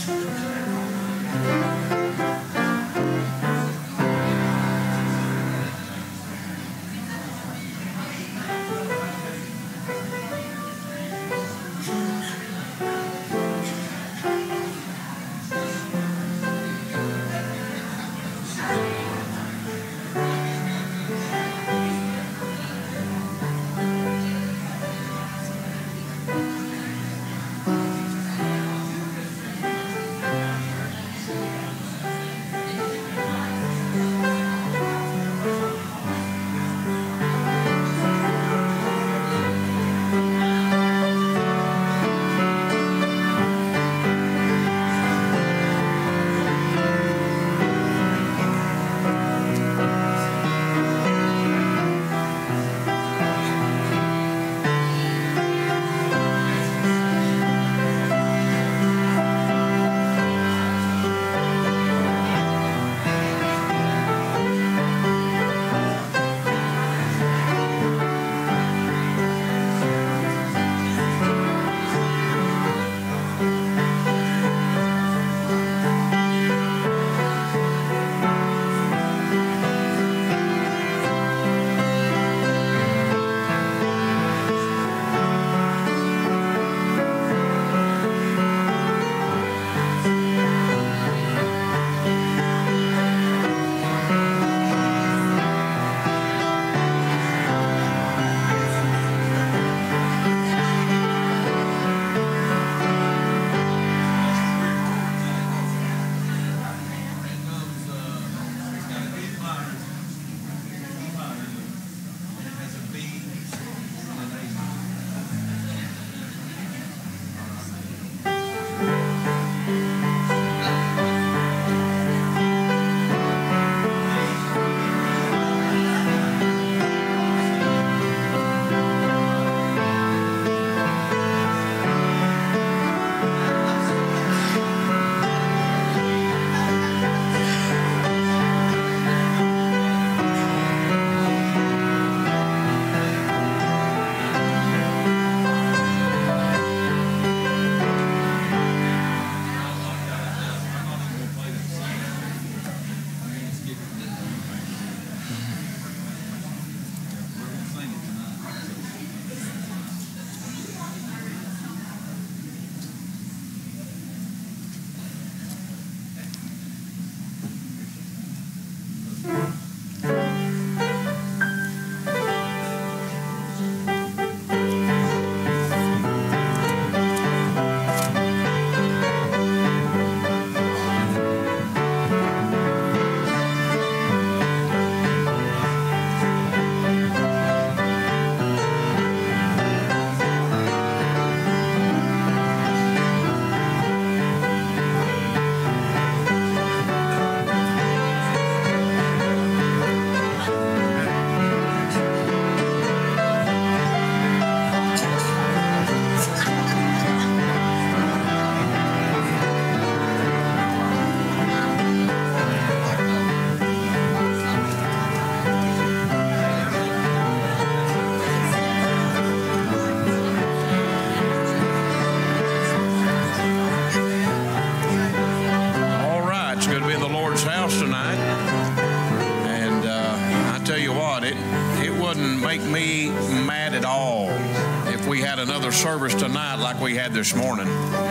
Me mad at all if we had another service tonight like we had this morning.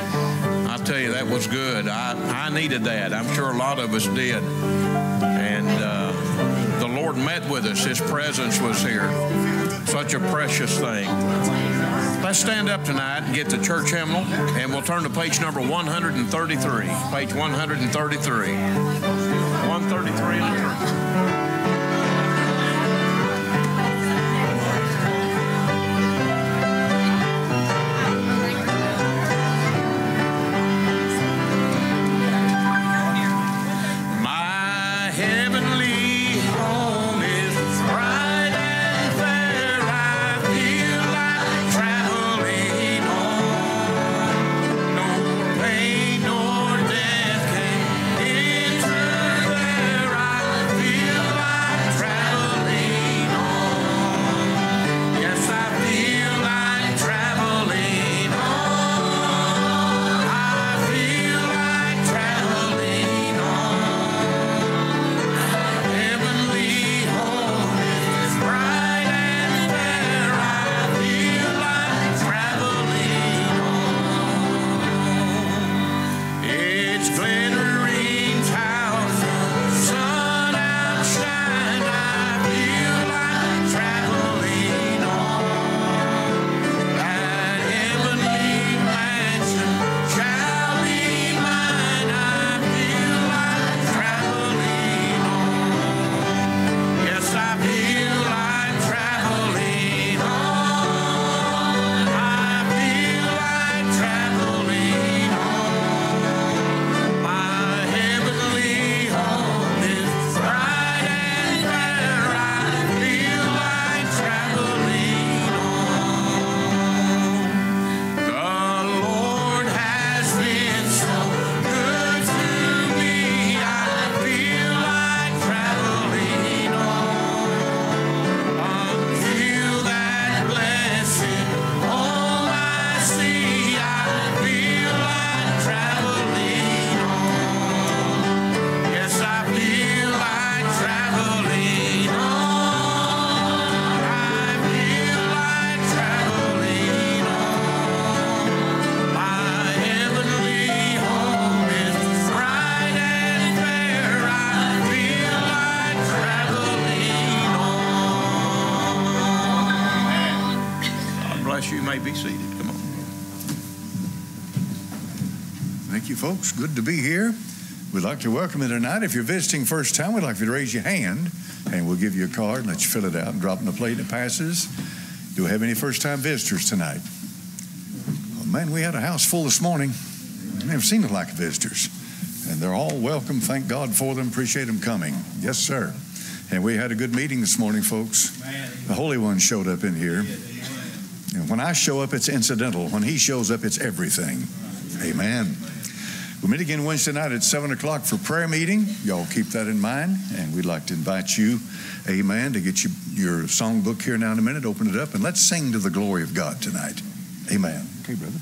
I tell you, that was good. I needed that. I'm sure a lot of us did. And the Lord met with us. His presence was here. Such a precious thing. Let's stand up tonight and get the church hymnal, and we'll turn to page number 133. Page 133. 133 in the church. Feel Thank you, folks. Good to be here. We'd like to welcome you tonight. If you're visiting first time, we'd like you to raise your hand, and we'll give you a card and let you fill it out and drop it in the plate and it passes. Do we have any first-time visitors tonight? Oh, man, we had a house full this morning. I've never seen it like visitors. And they're all welcome. Thank God for them. Appreciate them coming. Yes, sir. And we had a good meeting this morning, folks. The Holy One showed up in here. And when I show up, it's incidental. When he shows up, it's everything. Amen. We'll meet again Wednesday night at 7 o'clock for prayer meeting. Y'all keep that in mind. And we'd like to invite you, amen, to get your songbook here now in a minute. Open it up and let's sing to the glory of God tonight. Amen. Okay, brother.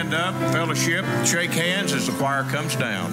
stand up, fellowship, shake hands as the choir comes down.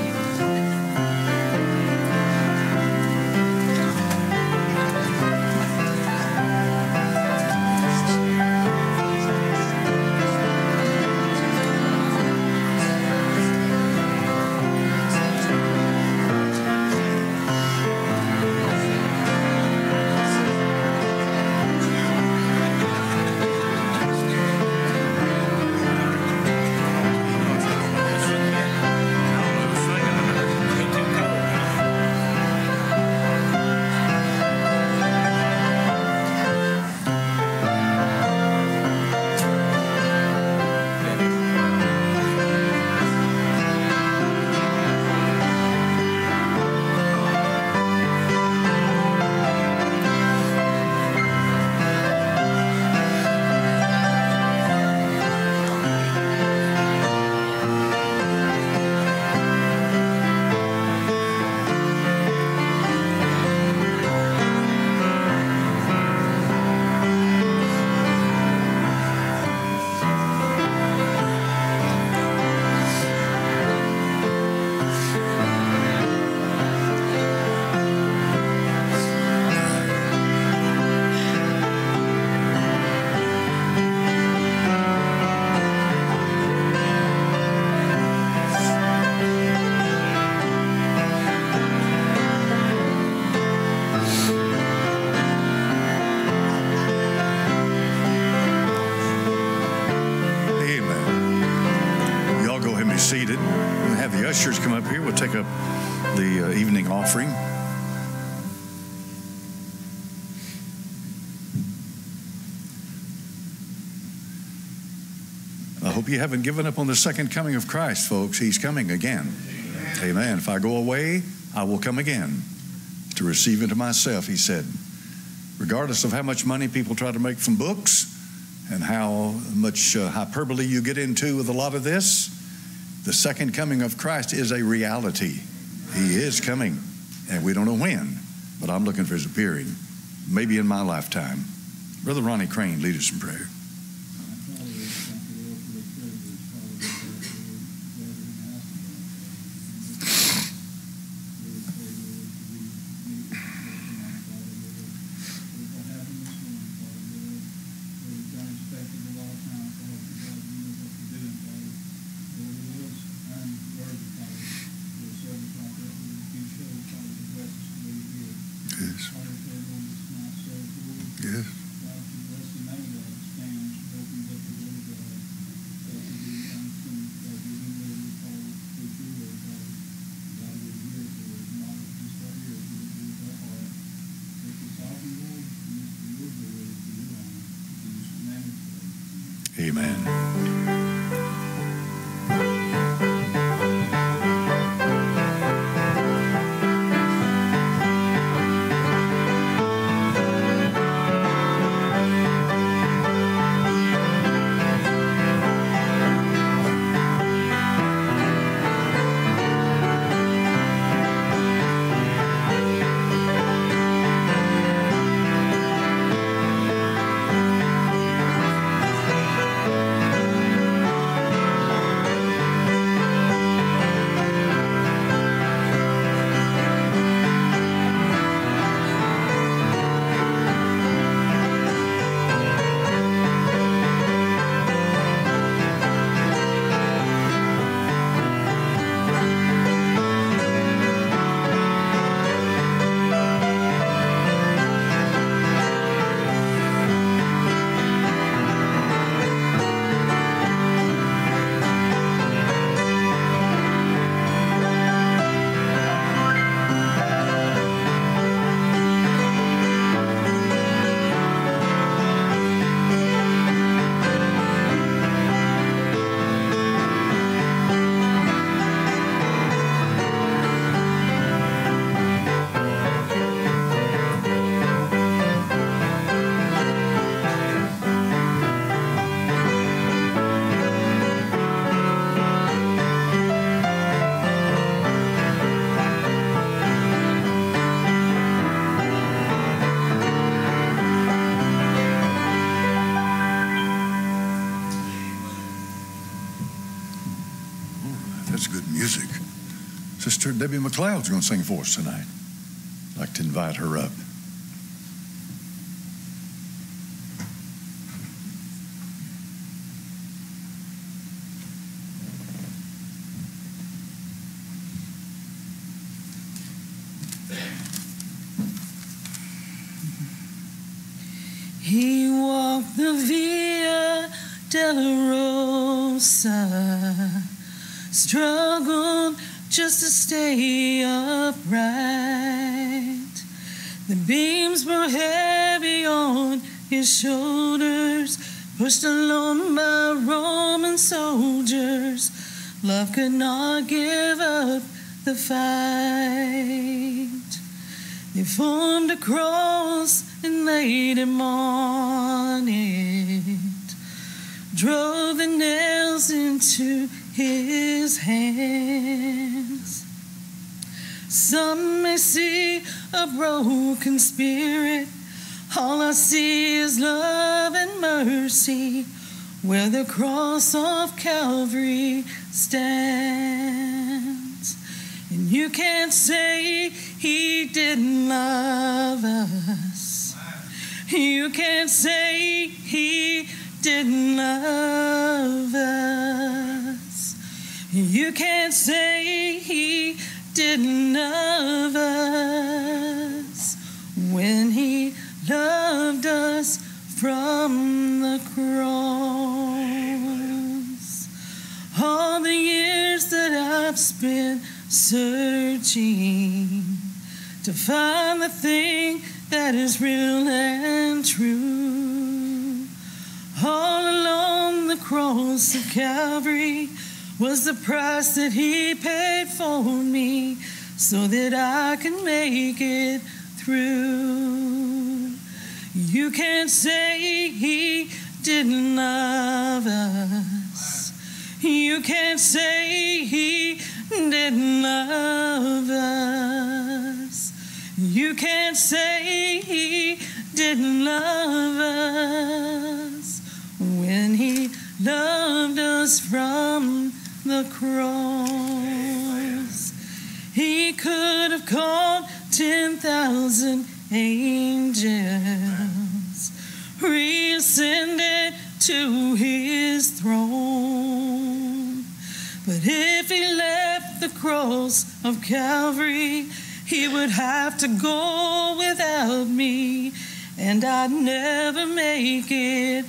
Seated. We'll have the ushers come up here. We'll take up the evening offering. I hope you haven't given up on the second coming of Christ, folks. He's coming again. Amen. If I go away, I will come again to receive into myself, he said. Regardless of how much money people try to make from books and how much hyperbole you get into with a lot of this, the second coming of Christ is a reality. He is coming, and we don't know when, but I'm looking for his appearing, maybe in my lifetime. Brother Ronnie Crane, lead us in prayer. Amen. Sister Debbie McLeod's going to sing for us tonight. I'd like to invite her up. He walked the Via Dolorosa, struggled just to stay upright. The beams were heavy on his shoulders, pushed along by Roman soldiers. Love could not give up the fight. They formed a cross and laid him on it, drove the nails into his hands. Some may see a broken spirit, all I see is love and mercy, where the cross of Calvary stands. And you can't say he didn't love us. You can't say he didn't love us. You can't say he didn't love us when he loved us from the cross. All the years that I've spent searching to find the thing that is real and true, all along the cross of Calvary was the price that he paid for me so that I can make it through. You can't say he didn't love us. You can't say he didn't love us. You can't say he didn't love us when he loved us from the cross. He could have called 10,000 angels, reascended to his throne. But if he left the cross of Calvary, he would have to go without me, and I'd never make it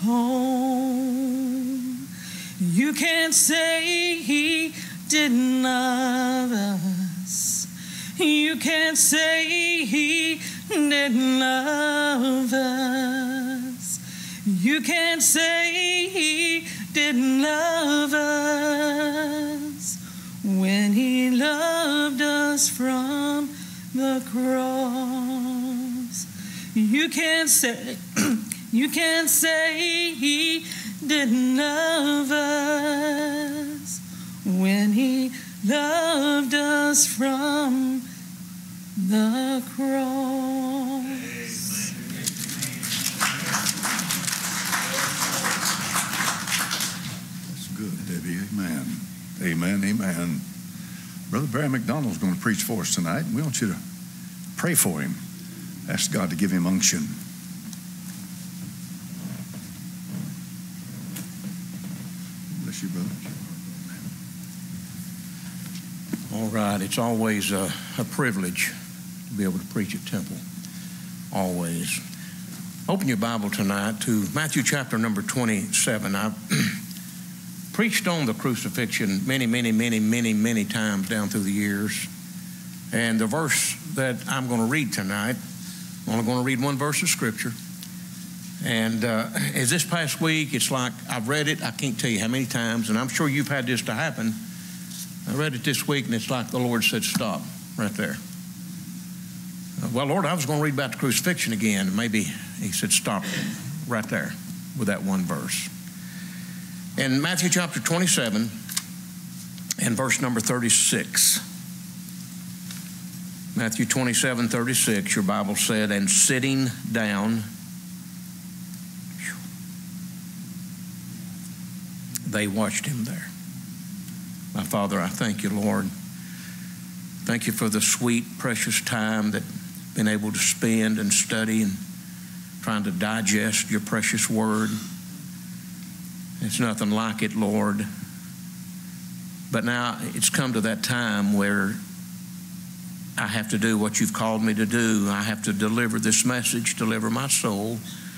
home. You can't say he didn't love us. You can't say he didn't love us. You can't say he didn't love us when he loved us from the cross. You can't say he didn't love us when he loved us from the cross. That's good, Debbie. Amen. Amen. Amen. Brother Barry McDonald's going to preach for us tonight. We want you to pray for him. Ask God to give him unction. Bless you, brother. All right. It's always a privilege to be able to preach at Temple. Always. Open your Bible tonight to Matthew chapter number 27. I've preached on the crucifixion many times down through the years. And the verse that I'm going to read tonight, I'm only going to read one verse of Scripture. And as this past week, it's like I've read it, I can't tell you how many times, and I'm sure you've had this to happen. I read it this week, and it's like the Lord said, stop right there. Well, Lord, I was going to read about the crucifixion again. And maybe he said, stop right there with that one verse. In Matthew chapter 27 and verse number 36. Matthew 27:36, your Bible said, and sitting down, they watched him there. My Father, I thank you, Lord, Thank you for the sweet, precious time that I've been able to spend and study and trying to digest your precious word. It's nothing like it, Lord. But now it's come to that time where I have to do what you've called me to do. I have to deliver this message, deliver my soul.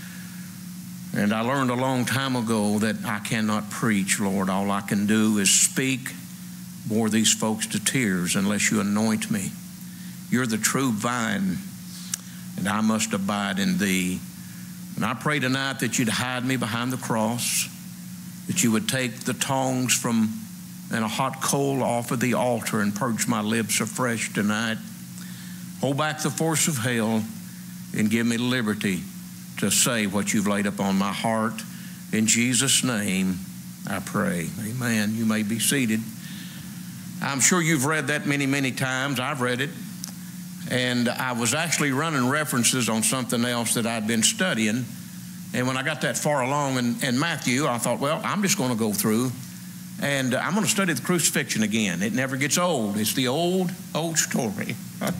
And I learned a long time ago that I cannot preach, Lord. All I can do is speak, bore these folks to tears unless you anoint me. You're the true vine, and I must abide in thee. And I pray tonight that you'd hide me behind the cross, that you would take the tongs from and a hot coal off of the altar and purge my lips afresh tonight. Hold back the force of hell and give me liberty to say what you've laid upon my heart. In Jesus' name, I pray. Amen. You may be seated. I'm sure you've read that many, many times. I've read it. And I was actually running references on something else that I'd been studying. And when I got that far along in Matthew, I thought, well, I'm just going to go through and I'm going to study the crucifixion again. It never gets old. It's the old story.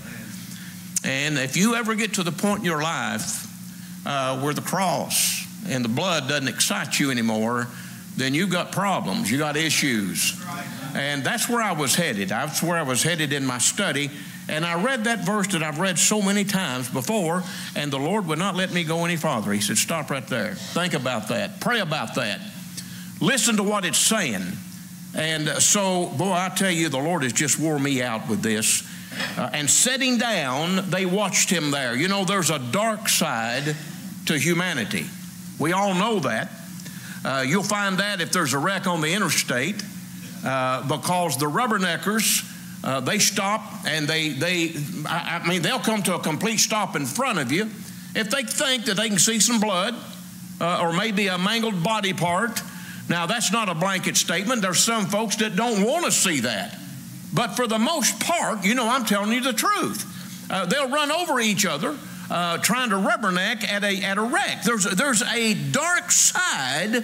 And if you ever get to the point in your life where the cross and the blood doesn't excite you anymore, then you've got problems. You got issues. And that's where I was headed. That's where I was headed in my study. And I read that verse that I've read so many times before, and the Lord would not let me go any farther. He said, stop right there. Think about that. Pray about that. Listen to what it's saying. And so, boy, I tell you, the Lord has just wore me out with this. And sitting down, they watched him there. You know, there's a dark side to humanity. We all know that. You'll find that if there's a wreck on the interstate, because the rubberneckers, they stop and they'll come to a complete stop in front of you if they think that they can see some blood or maybe a mangled body part. Now, that's not a blanket statement. There's some folks that don't want to see that. But for the most part, you know, I'm telling you the truth. They'll run over each other trying to rubberneck at a wreck. There's a dark side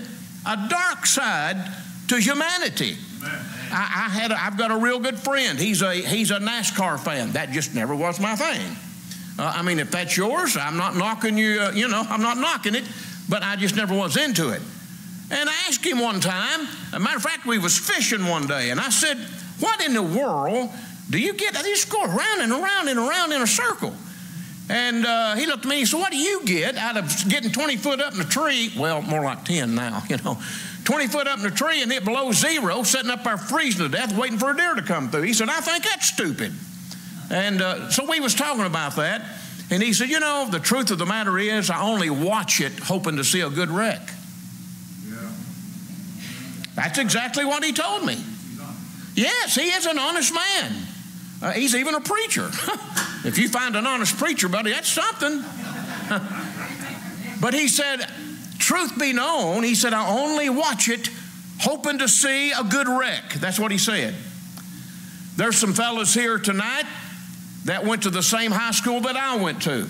to humanity. I've got a real good friend. He's a NASCAR fan. That just never was my thing. I mean, if that's yours, I'm not knocking you. I'm not knocking it, but I just never was into it. And I asked him one time. As a matter of fact, we was fishing one day, and I said, "What in the world do you get? I just go around and around and around in a circle." And he looked at me and said, "What do you get out of getting 20 foot up in a tree?" Well, more like 10 now, 20 foot up in a tree and it below zero, sitting up there freezing to death, waiting for a deer to come through. He said, "I think that's stupid." And so we was talking about that. And he said, the truth of the matter is I only watch it hoping to see a good wreck. Yeah. That's exactly what he told me. Yes, he is an honest man. He's even a preacher. If you find an honest preacher, buddy, that's something. But he said, truth be known, he said, I only watch it hoping to see a good wreck. That's what he said. There's some fellas here tonight that went to the same high school that I went to.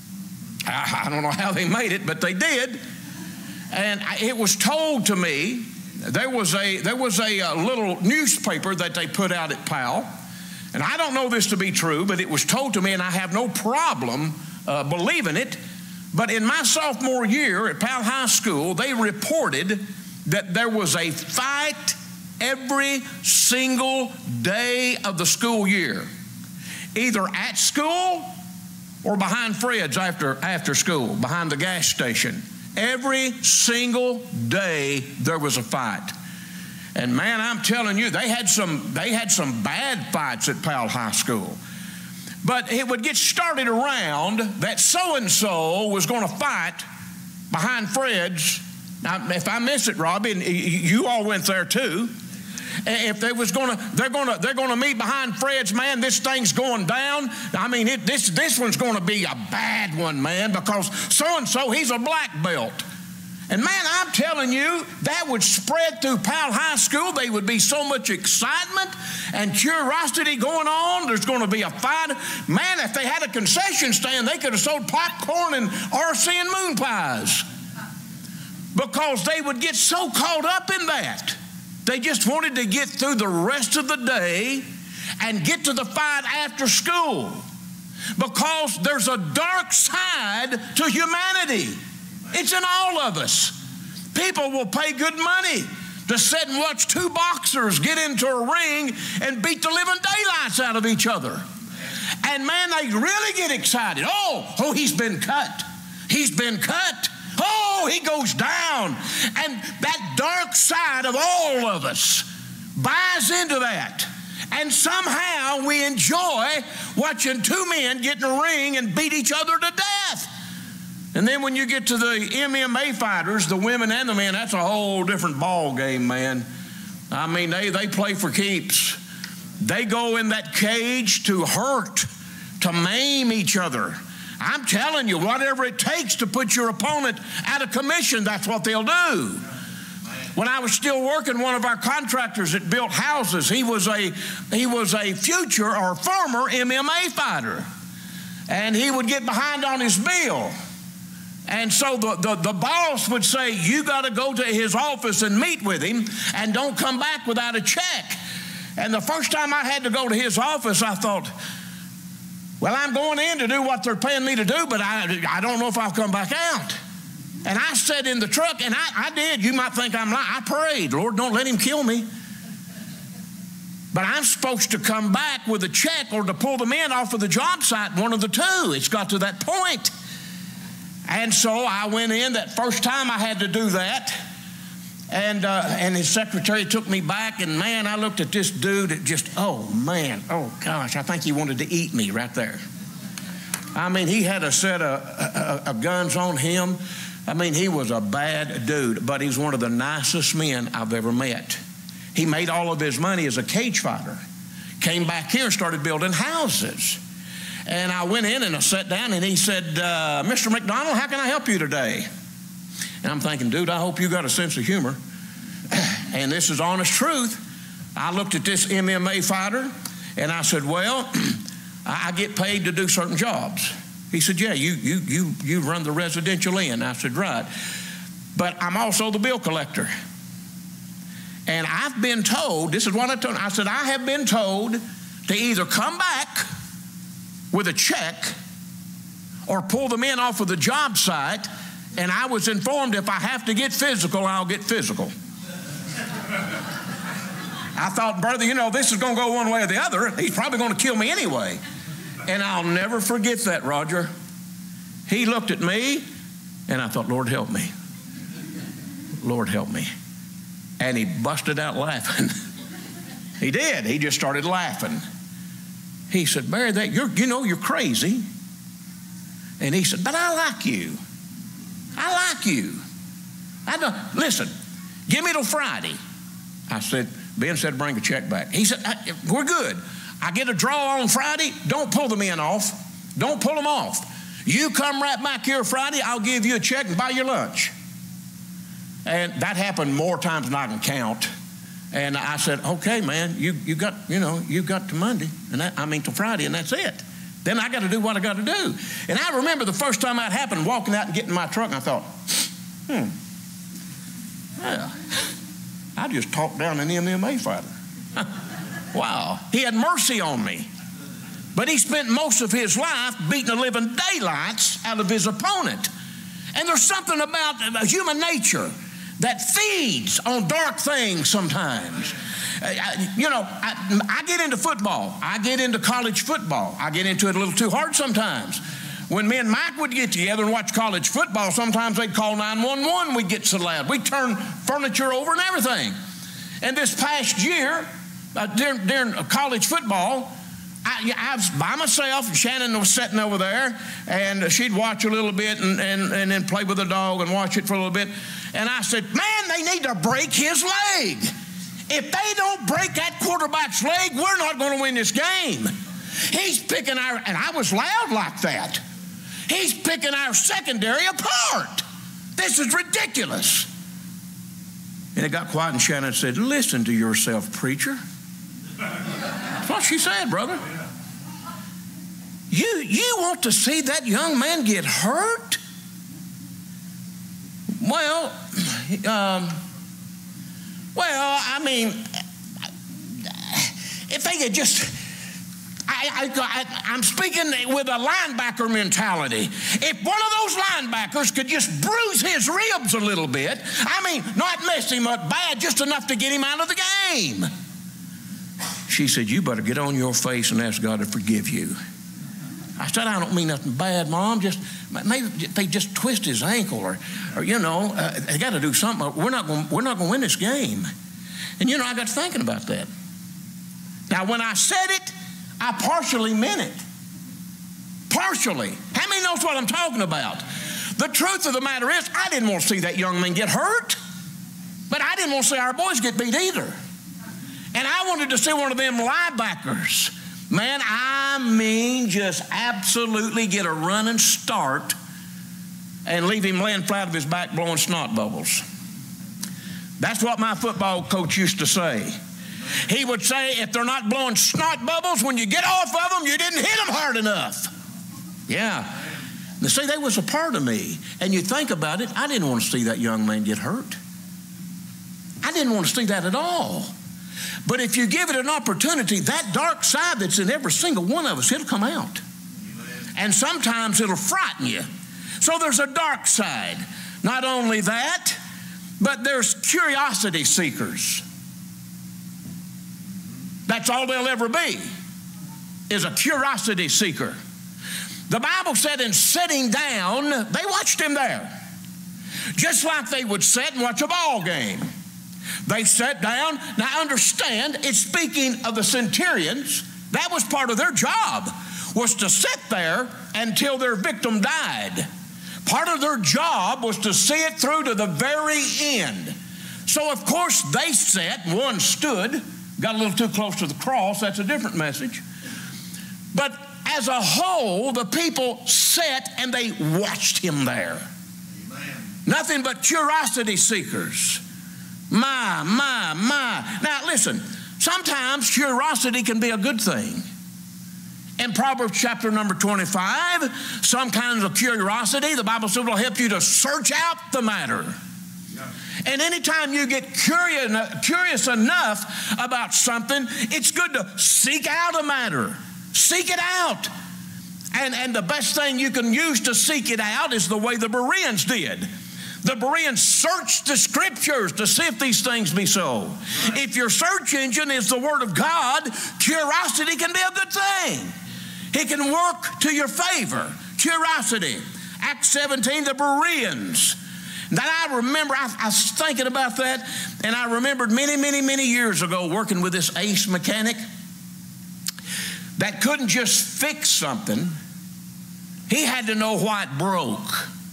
I don't know how they made it, but they did. And it was told to me, there was a little newspaper that they put out at Powell. And I don't know this to be true, but it was told to me, and I have no problem believing it. But in my sophomore year at Powell High School, they reported that there was a fight every single day of the school year, either at school or behind Fred's after school, behind the gas station. Every single day there was a fight. And man, I'm telling you, they had some bad fights at Powell High School. But it would get started around that so-and-so was going to fight behind Fred's. Now, if I miss it, Robbie, and you all went there too. If they're going to meet behind Fred's, man, this thing's going down. I mean, this one's going to be a bad one, man, because so-and-so, he's a black belt. And man, I'm telling you, that would spread through Powell High School. There would be so much excitement and curiosity going on. There's going to be a fight. Man, if they had a concession stand, they could have sold popcorn and RC and moon pies, because they would get so caught up in that. They just wanted to get through the rest of the day and get to the fight after school, because there's a dark side to humanity. It's in all of us. People will pay good money to sit and watch two boxers get into a ring and beat the living daylights out of each other. And man, they really get excited. Oh, he's been cut. He's been cut. Oh, he goes down. And that dark side of all of us buys into that. And somehow we enjoy watching two men get in a ring and beat each other to death. And then when you get to the MMA fighters, the women and the men, that's a whole different ball game, man. I mean, they play for keeps. They go in that cage to hurt, to maim each other. I'm telling you, whatever it takes to put your opponent out of commission, that's what they'll do. When I was still working, one of our contractors that built houses, he was a future or former MMA fighter. And he would get behind on his bill. And so the boss would say, you got to go to his office and meet with him and don't come back without a check. And the first time I had to go to his office, I thought, well, I'm going in to do what they're paying me to do, but I don't know if I'll come back out. And I sat in the truck, and I did. You might think I'm lying. I prayed, Lord, don't let him kill me. But I'm supposed to come back with a check or to pull the men off of the job site, one of the two. It's got to that point. And so I went in. That first time I had to do that. And his secretary took me back, and man, I looked at this dude that just, oh man, oh gosh, I think he wanted to eat me right there. I mean, he had a set of guns on him. I mean, he was a bad dude, but he's one of the nicest men I've ever met. He made all of his money as a cage fighter. Came back here and started building houses. And I went in and I sat down, and he said, Mr. McDonald, how can I help you today? And I'm thinking, dude, I hope you got a sense of humor. And this is honest truth. I looked at this MMA fighter, and I said, well, I get paid to do certain jobs. He said, yeah, you run the residential inn. I said, right. But I'm also the bill collector. And I've been told, this is what I told him, I said, I have been told to either come back with a check or pull the men off of the job site, and I was informed if I have to get physical, I'll get physical. I thought, brother, you know, this is going to go one way or the other. He's probably going to kill me anyway. And I'll never forget that, Roger. He looked at me, and I thought, Lord, help me. Lord, help me. And he busted out laughing. He did. He just started laughing. He said, Barry, you're crazy. And he said, but I like you. I like you. Listen, give me till Friday. I said, Ben said bring a check back. He said, we're good. I get a draw on Friday. Don't pull the men off. Don't pull them off. You come right back here Friday, I'll give you a check and buy your lunch. And that happened more times than I can count. And I said, okay, man, you've got to Monday, and till Friday, and that's it. Then I got to do what I got to do. And I remember the first time that happened, walking out and getting in my truck, and I thought, well, I just talked down an MMA fighter. Wow. He had mercy on me. But he spent most of his life beating the living daylights out of his opponent. And there's something about human nature that feeds on dark things sometimes. I get into football. I get into college football. I get into it a little too hard sometimes. When me and Mike would get together and watch college football, sometimes they'd call 911. We'd get so loud. We'd turn furniture over and everything. And this past year, during college football, I was by myself, and Shannon was sitting over there, and she'd watch a little bit and then play with the dog and watch it for a little bit. And I said, man, they need to break his leg. If they don't break that quarterback's leg, we're not going to win this game. He's picking and I was loud like that. He's picking our secondary apart. This is ridiculous. And it got quiet, and Shannon said, listen to yourself, preacher. That's what she said, brother. You want to see that young man get hurt? Well, I mean, if they could just I'm speaking with a linebacker mentality. If one of those linebackers could just bruise his ribs a little bit, I mean, not mess him up bad, just enough to get him out of the game. She said, you better get on your face and ask God to forgive you. I said, I don't mean nothing bad, Mom. Just maybe they just twist his ankle, or you know, they got to do something. We're not going to win this game. And you know, I got thinking about that. Now, when I said it, I partially meant it. Partially. How many knows what I'm talking about? The truth of the matter is, I didn't want to see that young man get hurt, but I didn't want to see our boys get beat either. And I wanted to see one of them linebackers, man, I mean, just absolutely get a running start and leave him laying flat on his back blowing snot bubbles. That's what my football coach used to say. He would say, if they're not blowing snot bubbles, when you get off of them, you didn't hit them hard enough. Yeah. Now, see, that was a part of me. And you think about it, I didn't want to see that young man get hurt. I didn't want to see that at all. But if you give it an opportunity, that dark side that's in every single one of us, it'll come out. And sometimes it'll frighten you. So there's a dark side. Not only that, but there's curiosity seekers. That's all they'll ever be, is a curiosity seeker. The Bible said in sitting down, they watched him there. Just like they would sit and watch a ball game. They sat down. Now understand, it's speaking of the centurions. That was part of their job, was to sit there until their victim died. Part of their job was to see it through to the very end. So of course they sat, one stood. Got a little too close to the cross, that's a different message. But as a whole, the people sat and they watched him there. Amen. Nothing but curiosity seekers. My. Now listen, sometimes curiosity can be a good thing. In Proverbs chapter number 25, some kinds of curiosity, the Bible says, will help you to search out the matter. And anytime you get curious enough about something, it's good to seek out a matter. Seek it out. And the best thing you can use to seek it out is the way the Bereans did. The Bereans searched the scriptures to see if these things be so. If your search engine is the Word of God, curiosity can be a good thing. It can work to your favor. Curiosity. Acts 17, the Bereans. That I remember, I was thinking about that, and I remembered many years ago working with this ace mechanic that couldn't just fix something. He had to know why it broke.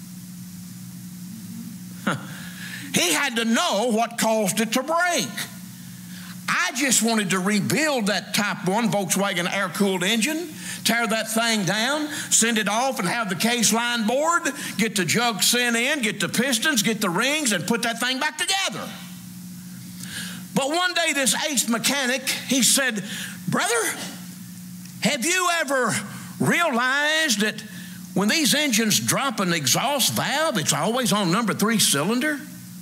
He had to know what caused it to break. I just wanted to rebuild that Type 1 Volkswagen air-cooled engine, tear that thing down, send it off and have the case line board, get the jug sent in, get the pistons, get the rings, and put that thing back together. But one day this ace mechanic, he said, brother, have you ever realized that when these engines drop an exhaust valve, it's always on number 3 cylinder?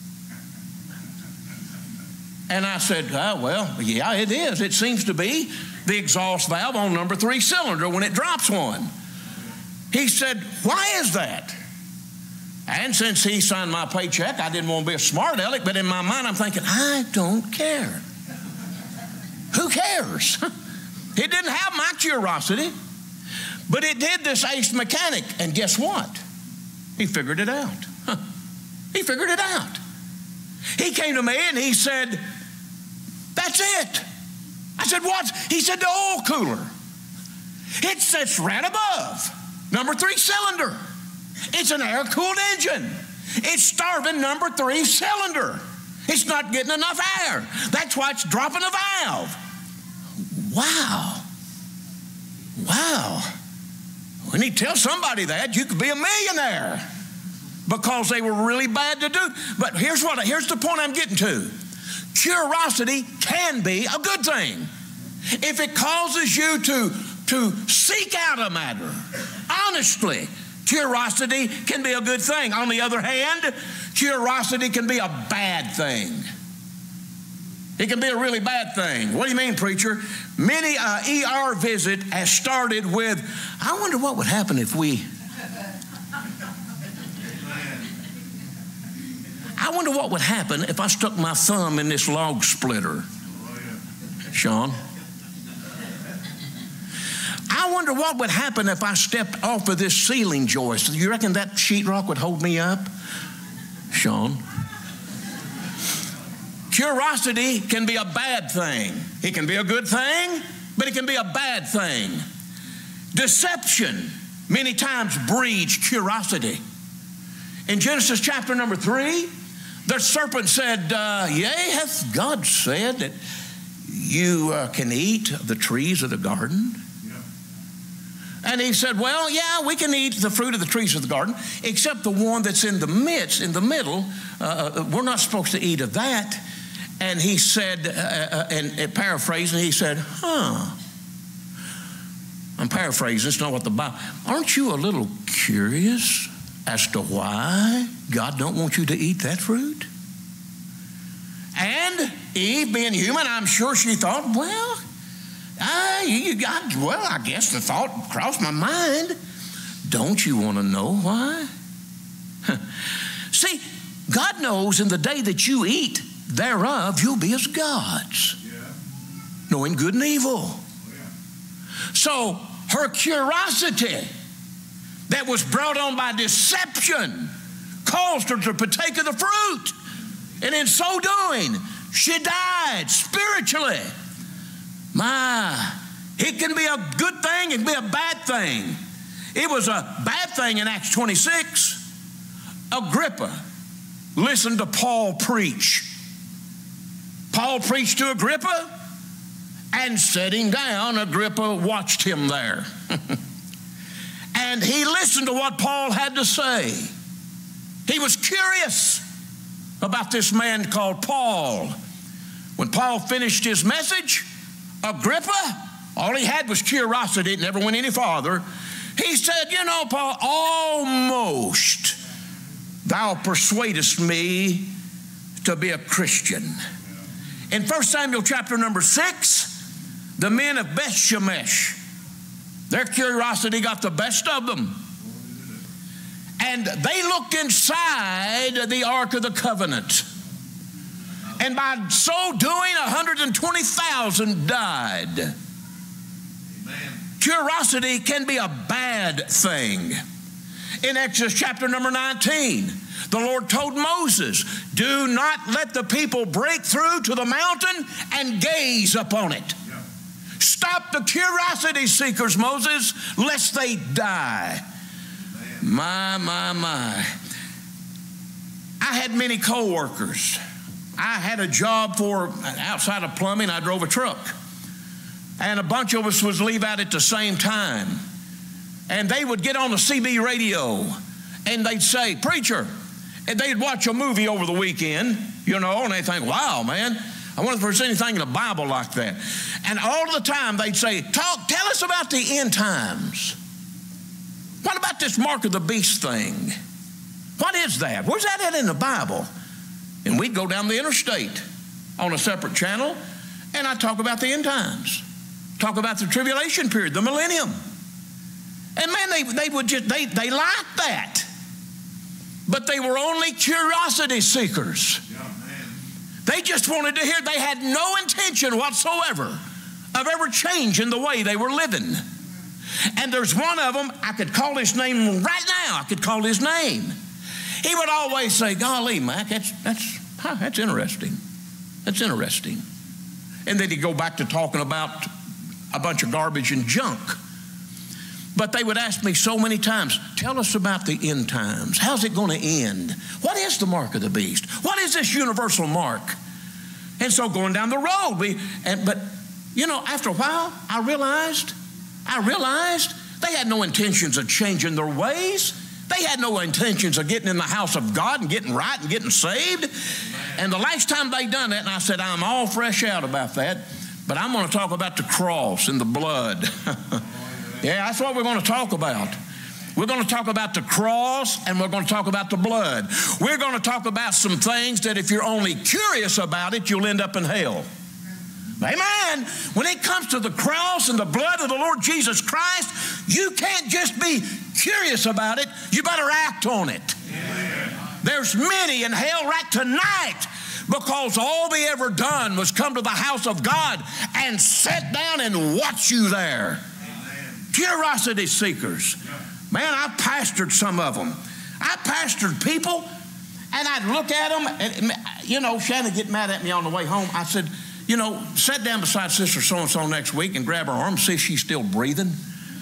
And I said, oh, well, yeah, it is. It seems to be the exhaust valve on number 3 cylinder when it drops one. He said, why is that? And since he signed my paycheck, I didn't want to be a smart aleck, but in my mind I'm thinking, I don't care. Who cares? It didn't have my curiosity, but it did this ace mechanic. And guess what? He figured it out. He figured it out. He came to me and he said, that's it. I said, what? He said, the oil cooler. It sits right above number 3 cylinder. It's an air-cooled engine. It's starving number 3 cylinder. It's not getting enough air. That's why it's dropping a valve. Wow. Wow. When you tell somebody that, you could be a millionaire because they were really bad to do. But here's the point I'm getting to. Curiosity can be a good thing if it causes you to seek out a matter. Honestly, curiosity can be a good thing. On the other hand, curiosity can be a bad thing. It can be a really bad thing. What do you mean, preacher? Many ER visit has started with, I wonder what would happen if we... I wonder what would happen if I stuck my thumb in this log splitter. Sean. I wonder what would happen if I stepped off of this ceiling joist. You reckon that sheetrock would hold me up? Sean. Curiosity can be a bad thing. It can be a good thing, but it can be a bad thing. Deception many times breeds curiosity. In Genesis chapter number 3, the serpent said, yea, hath God said that you can eat of the trees of the garden? And he said, well, yeah, we can eat the fruit of the trees of the garden, except the one that's in the midst, in the middle. We're not supposed to eat of that. And he said, and paraphrasing, he said, I'm paraphrasing, it's not what the Bible, aren't you a little curious as to why God don't want you to eat that fruit? And Eve, being human, I'm sure she thought, well, I guess the thought crossed my mind. Don't you want to know why? See, God knows in the day that you eat thereof, you'll be as gods, knowing good and evil. So her curiosity that was brought on by deception caused her to partake of the fruit. And in so doing, she died spiritually. It can be a good thing, it can be a bad thing. It was a bad thing in Acts 26. Agrippa listened to Paul preach. Paul preached to Agrippa, and sitting down, Agrippa watched him there. And he listened to what Paul had to say. He was curious about this man called Paul. When Paul finished his message, Agrippa, all he had was curiosity. It never went any farther. He said, you know, Paul, almost thou persuadest me to be a Christian. In 1 Samuel chapter number 6, the men of Beth Shemesh, their curiosity got the best of them. And they looked inside the Ark of the Covenant. And by so doing, 120,000 died. Amen. Curiosity can be a bad thing. In Exodus chapter number 19, the Lord told Moses, do not let the people break through to the mountain and gaze upon it. Yeah. Stop the curiosity seekers, Moses, lest they die. Amen. My. I had many co-workers. I had a job for outside of plumbing. I drove a truck. And a bunch of us would leave out at the same time. And they would get on the CB radio and they'd say, preacher, and they'd watch a movie over the weekend, you know, and they think, wow, man, I wonder if there's anything in the Bible like that. And all the time they'd say, tell us about the end times. What about this mark of the beast thing? What is that? Where's that at in the Bible? And we'd go down the interstate on a separate channel, and I'd talk about the end times, talk about the tribulation period, the millennium. And man, they would just, they liked that. But they were only curiosity seekers. Yeah, man. They just wanted to hear. They had no intention whatsoever of ever changing the way they were living. And there's one of them, I could call his name right now. I could call his name. He would always say, golly, Mac, that's interesting. That's interesting. And then he'd go back to talking about a bunch of garbage and junk. But they would ask me so many times, tell us about the end times. How's it going to end? What is the mark of the beast? What is this universal mark? And so going down the road, but you know, after a while, I realized they had no intentions of changing their ways. They had no intentions of getting in the house of God and getting right and getting saved. And the last time they done that, and I said, I'm all fresh out about that, but I'm going to talk about the cross and the blood. Yeah, that's what we're going to talk about. We're going to talk about the cross, and we're going to talk about the blood. We're going to talk about some things that if you're only curious about it, you'll end up in hell. Amen. When it comes to the cross and the blood of the Lord Jesus Christ, you can't just be curious about it. You better act on it. Amen. There's many in hell right tonight because all they ever done was come to the house of God and sit down and watch you there. Amen. Curiosity seekers. Man, I pastored some of them. I pastored people, and I'd look at them, and, you know, Shannon get mad at me on the way home. I said, you know, sit down beside Sister So-and-so next week and grab her arm, see if she's still breathing.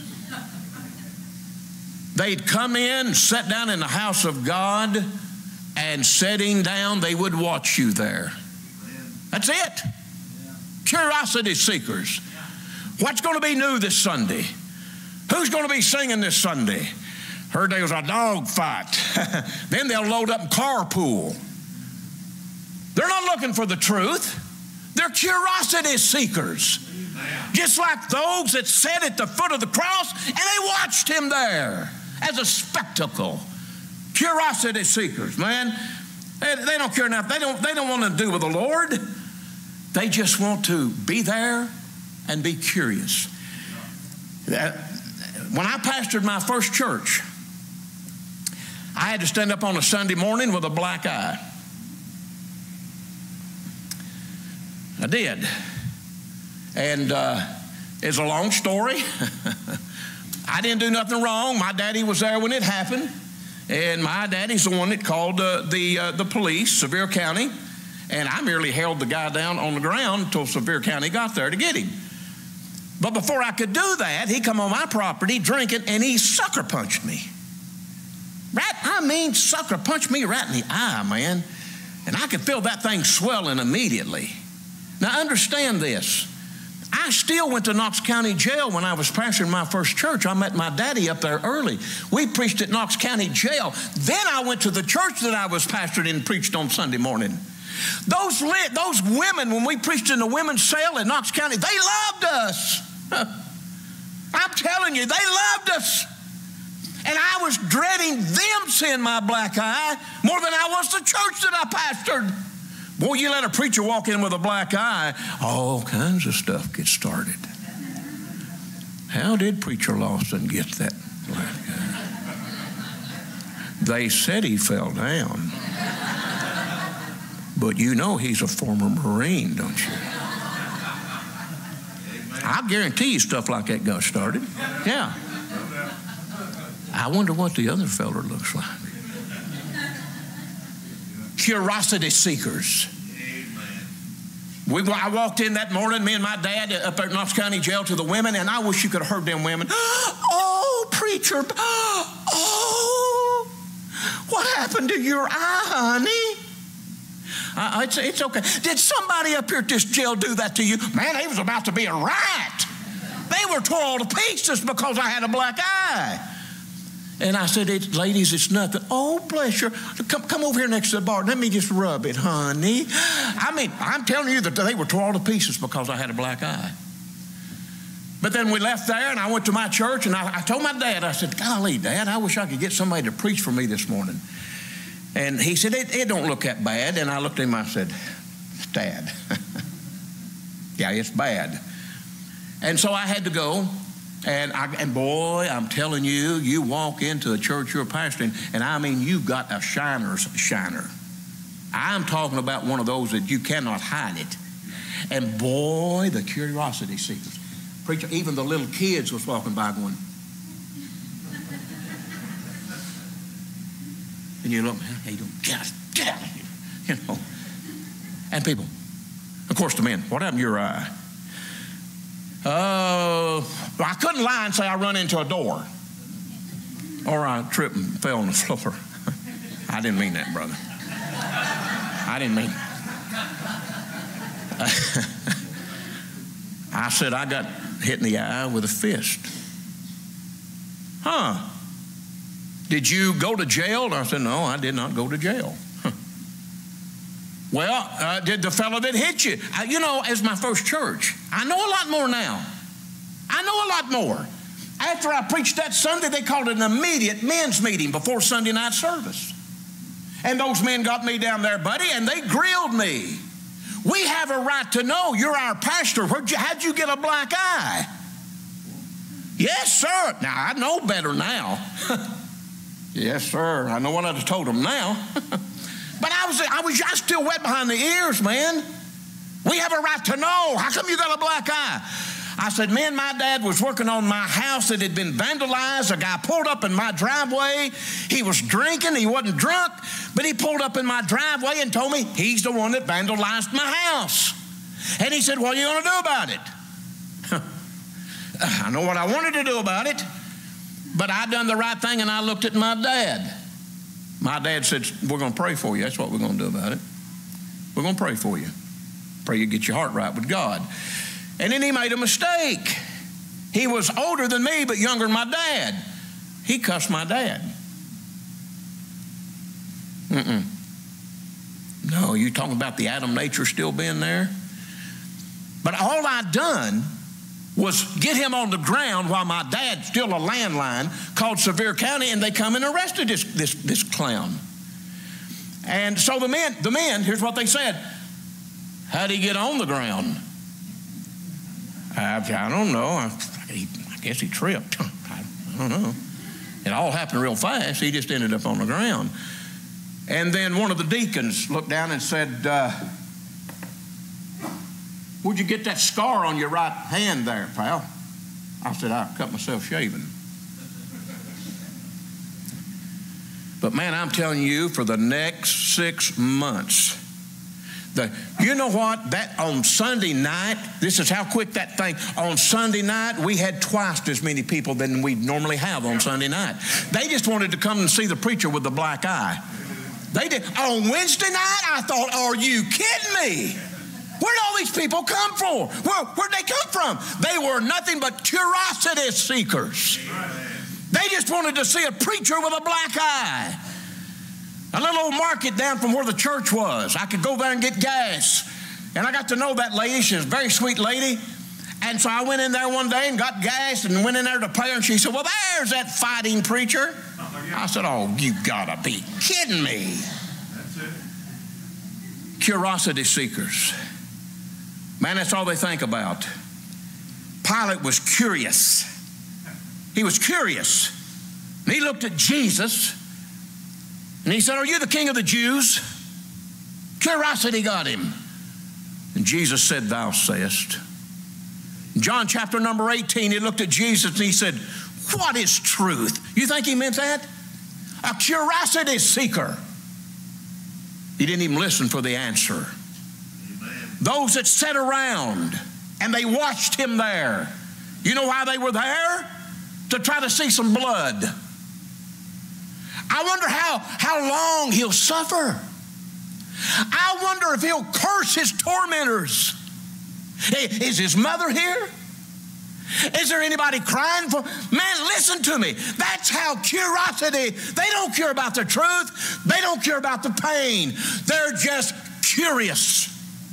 They'd come in, sit down in the house of God, and sitting down, they would watch you there. That's it. Curiosity seekers. What's going to be new this Sunday? Who's going to be singing this Sunday? Heard there was a dog fight. Then they'll load up and carpool. They're not looking for the truth. They're curiosity seekers. Amen. Just like those that sat at the foot of the cross and they watched him there as a spectacle. Curiosity seekers, man. They don't care enough. They don't want to do with the Lord. They just want to be there and be curious. When I pastored my first church, I had to stand up on a Sunday morning with a black eye. I did. And it's a long story. I didn't do nothing wrong. My daddy was there when it happened. And my daddy's the one that called the police, Sevier County. And I merely held the guy down on the ground until Sevier County got there to get him. But before I could do that, he come on my property drinking, and he sucker punched me. Sucker punched me right in the eye, man. And I could feel that thing swelling immediately. Now understand this. I still went to Knox County Jail when I was pastoring my first church. I met my daddy up there early. We preached at Knox County Jail. Then I went to the church that I was pastoring and preached on Sunday morning. Those women, when we preached in the women's cell in Knox County, they loved us. I'm telling you, they loved us. And I was dreading them seeing my black eye more than I was the church that I pastored. Boy, you let a preacher walk in with a black eye, all kinds of stuff gets started. How did Preacher Lawson get that black eye? They said he fell down. But you know he's a former Marine, don't you? I guarantee you stuff like that got started. Yeah. I wonder what the other feller looks like. Curiosity seekers. I walked in that morning, me and my dad, up at Knox County Jail to the women, and I wish you could have heard them women. Oh, preacher. Oh, what happened to your eye, honey? It's okay. Did somebody up here at this jail do that to you? Man, they was about to be a riot. They were tore all to pieces because I had a black eye. And I said, ladies, it's nothing. Oh, bless you. Come over here next to the bar. Let me just rub it, honey. I mean, I'm telling you that they were tore all to pieces because I had a black eye. But then we left there, and I went to my church, and I told my dad, I said, golly, Dad, I wish I could get somebody to preach for me this morning. And he said, it don't look that bad. And I looked at him, I said, Dad, yeah, it's bad. And so I had to go. And boy, I'm telling you, you walk into a church you're pastoring, and I mean, you've got a shiner's shiner. I'm talking about one of those that you cannot hide it. And boy, the curiosity seekers. Preacher, even the little kids was walking by going. And you look, man, hey, get out of here, you know. And people, of course, the men, what happened to your eye? I couldn't lie and say I run into a door or I tripped and fell on the floor. I didn't mean that, brother. I didn't mean it. I said I got hit in the eye with a fist. Huh? Did you go to jail? And I said, no, I did not go to jail. Well, did the fellow that hit you? You know, as my first church, I know a lot more now. I know a lot more. After I preached that Sunday, they called it an immediate men's meeting before Sunday night service. And those men got me down there, buddy, and they grilled me. we have a right to know. You're our pastor. How'd you get a black eye? Yes, sir. Now, I know better now. Yes, sir. I know what I'd have told him now. But I was just still wet behind the ears, man. We have a right to know. How come you got a black eye? I said, man, my dad was working on my house that had been vandalized. A guy pulled up in my driveway. He was drinking. He wasn't drunk, but he pulled up in my driveway and told me he's the one that vandalized my house. And he said, what are you going to do about it? I know what I wanted to do about it, but I done the right thing, and I looked at my dad. My dad said, we're going to pray for you. That's what we're going to do about it. We're going to pray for you. Pray you get your heart right with God. And then he made a mistake. He was older than me, but younger than my dad. He cussed my dad. No, you talking about the Adam nature still being there? But all I'd done was get him on the ground while my dad, still a landline, called Sevier County, and they come and arrested this clown. And so the men, here's what they said. How'd he get on the ground? I don't know. I guess he tripped. I don't know. It all happened real fast. He just ended up on the ground. And then one of the deacons looked down and said, where'd you get that scar on your right hand there, pal? I said, I cut myself shaving. But man, I'm telling you, for the next 6 months, you know what? That on Sunday night, this is how quick that thing. On Sunday night, we had twice as many people than we normally have on Sunday night. They just wanted to come and see the preacher with the black eye. They did. On Wednesday night, I thought, are you kidding me? Where'd all these people come from? Where'd they come from? They were nothing but curiosity seekers. They just wanted to see a preacher with a black eye. A little old market down from where the church was. I could go there and get gas. And I got to know that lady. She was a very sweet lady. And so I went in there one day and got gas and went in there to pay her. And she said, well, there's that fighting preacher. I said, oh, you gotta be kidding me. That's it. Curiosity seekers. Man, that's all they think about. Pilate was curious. He was curious. And he looked at Jesus and he said, are you the king of the Jews? Curiosity got him. And Jesus said, thou sayest. In John chapter number 18, he looked at Jesus and he said, what is truth? You think he meant that? A curiosity seeker. He didn't even listen for the answer. Amen. Those that sat around and they watched him there. You know why they were there? To try to see some blood. I wonder how long he'll suffer. I wonder if he'll curse his tormentors. Is his mother here? Is there anybody crying for? Man, listen to me. That's how curiosity, they don't care about the truth. They don't care about the pain. They're just curious.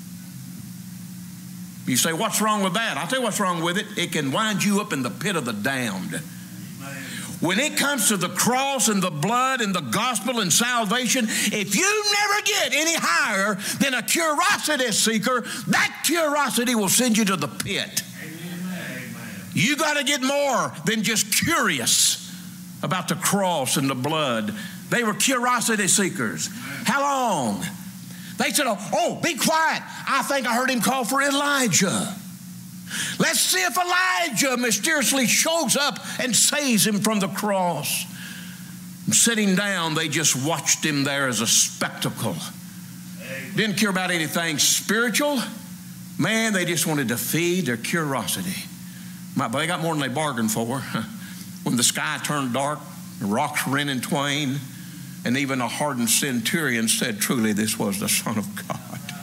You say, what's wrong with that? I'll tell you what's wrong with it. It can wind you up in the pit of the damned. When it comes to the cross and the blood and the gospel and salvation, if you never get any higher than a curiosity seeker, that curiosity will send you to the pit. Amen. You got to get more than just curious about the cross and the blood. They were curiosity seekers. How long? They said, oh, be quiet. I think I heard him call for Elijah. Let's see if Elijah mysteriously shows up and saves him from the cross. And sitting down, they just watched him there as a spectacle. Didn't care about anything spiritual. Man, they just wanted to feed their curiosity. But they got more than they bargained for. When the sky turned dark, the rocks rent in twain, and even a hardened centurion said, truly, this was the Son of God.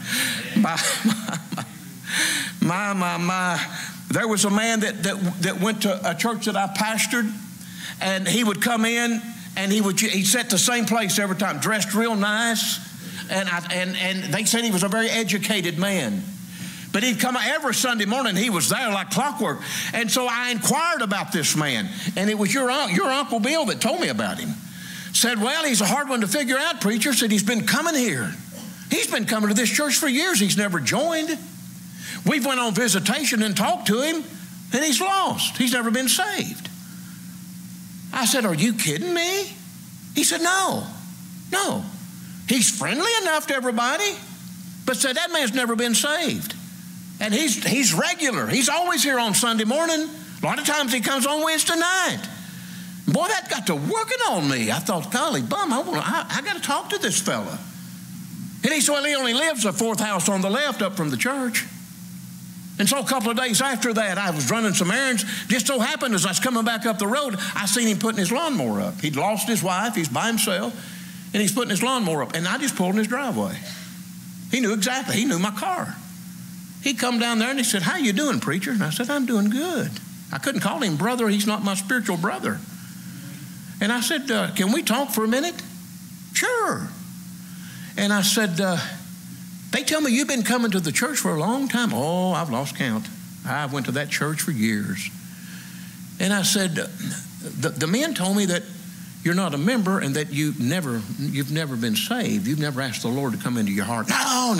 My. There was a man that went to a church that I pastored, and he would come in, and he sat the same place every time, dressed real nice, and they said he was a very educated man. But he'd come every Sunday morning. He was there like clockwork. And so I inquired about this man, and it was your Uncle Bill that told me about him. Said, well, he's a hard one to figure out, preacher. Said, he's been coming here. He's been coming to this church for years. He's never joined. We've went on visitation and talked to him, and he's lost. He's never been saved. I said, are you kidding me? He said, no. He's friendly enough to everybody, but said that man's never been saved. And he's regular. He's always here on Sunday morning. A lot of times he comes on Wednesday night. Boy, that got to working on me. I thought, golly bum, I got to talk to this fella. And he said, well, he only lives the fourth house on the left up from the church. And so a couple of days after that, I was running some errands. Just so happened as I was coming back up the road, I seen him putting his lawnmower up. He'd lost his wife. He's by himself. And he's putting his lawnmower up. And I just pulled in his driveway. He knew exactly. He knew my car. He come down there and he said, how you doing, preacher? And I said, I'm doing good. I couldn't call him brother. He's not my spiritual brother. And I said, can we talk for a minute? Sure. And I said, they tell me you've been coming to the church for a long time. Oh, I've lost count. I went to that church for years. And I said, the men told me that you're not a member and that you've never been saved. You've never asked the Lord to come into your heart. No.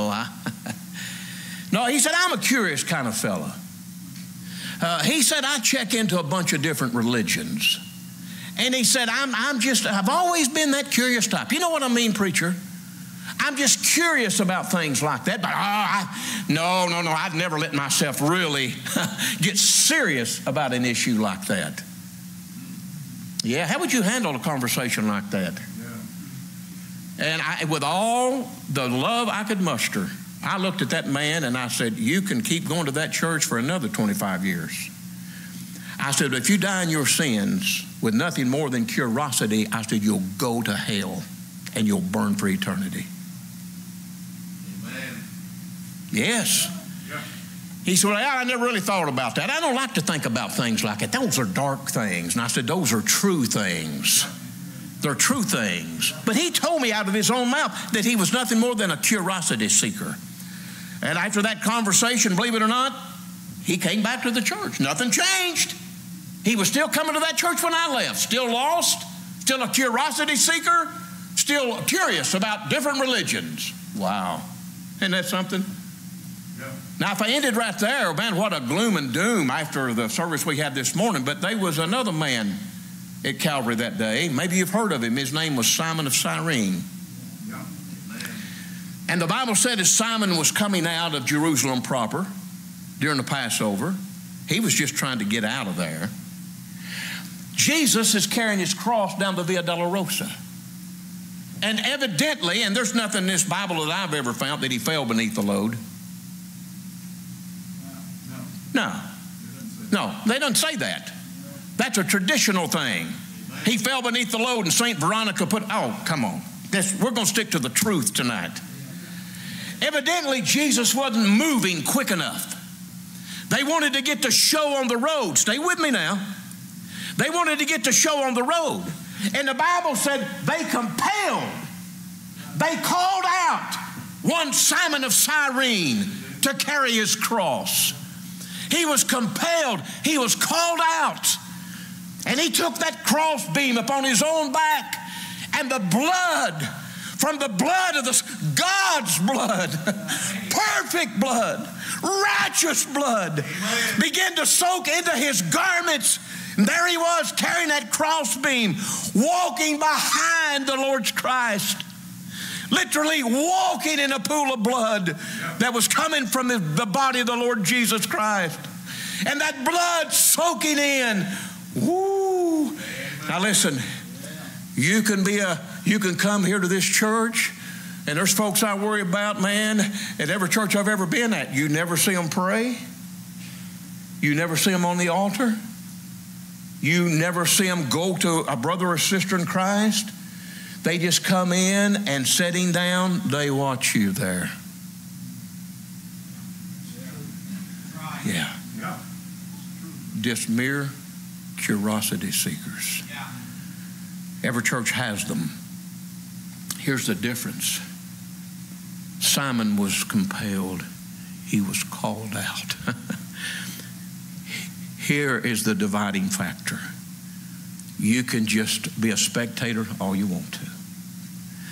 No, he said, I'm a curious kind of fella. He said, I check into a bunch of different religions. And he said, I've always been that curious type. You know what I mean, preacher? I'm just curious about things like that. But no, I've never let myself really get serious about an issue like that. Yeah, how would you handle a conversation like that? Yeah. And with all the love I could muster, I looked at that man and I said, you can keep going to that church for another 25 years. I said, if you die in your sins with nothing more than curiosity, I said, you'll go to hell and you'll burn for eternity. Amen. Yes. Yeah. He said, well, I never really thought about that. I don't like to think about things like that. Those are dark things. And I said, those are true things. They're true things. But he told me out of his own mouth that he was nothing more than a curiosity seeker. And after that conversation, believe it or not, he came back to the church. Nothing changed. He was still coming to that church when I left. Still lost, still a curiosity seeker, still curious about different religions. Wow. Isn't that something? Yeah. Now, if I ended right there, man, what a gloom and doom after the service we had this morning. But there was another man at Calvary that day. Maybe you've heard of him. His name was Simon of Cyrene. Yeah. And the Bible said as Simon was coming out of Jerusalem proper during the Passover, he was just trying to get out of there. Jesus is carrying his cross down the Via Dolorosa. And evidently, and there's nothing in this Bible that I've ever found that he fell beneath the load. No, they don't say that. That's a traditional thing. He fell beneath the load and St. Veronica come on. We're going to stick to the truth tonight. Evidently, Jesus wasn't moving quick enough. They wanted to get the show on the road. Stay with me now. They wanted to get the show on the road. And the Bible said they compelled, they called out one Simon of Cyrene to carry his cross. He was compelled, he was called out. And he took that cross beam upon his own back, and the blood, from the blood of God's blood, perfect blood, righteous blood, began to soak into his garments. And there he was carrying that crossbeam, walking behind the Lord Christ, literally walking in a pool of blood that was coming from the body of the Lord Jesus Christ. And that blood soaking in. Woo! Now listen, you can come here to this church, and there's folks I worry about, man, at every church I've ever been at. You never see them pray. You never see them on the altar. You never see them go to a brother or sister in Christ. They just come in and sitting down, they watch you there. Yeah. Just mere curiosity seekers. Every church has them. Here's the difference. Simon was compelled. He was called out. Here is the dividing factor. You can just be a spectator all you want to.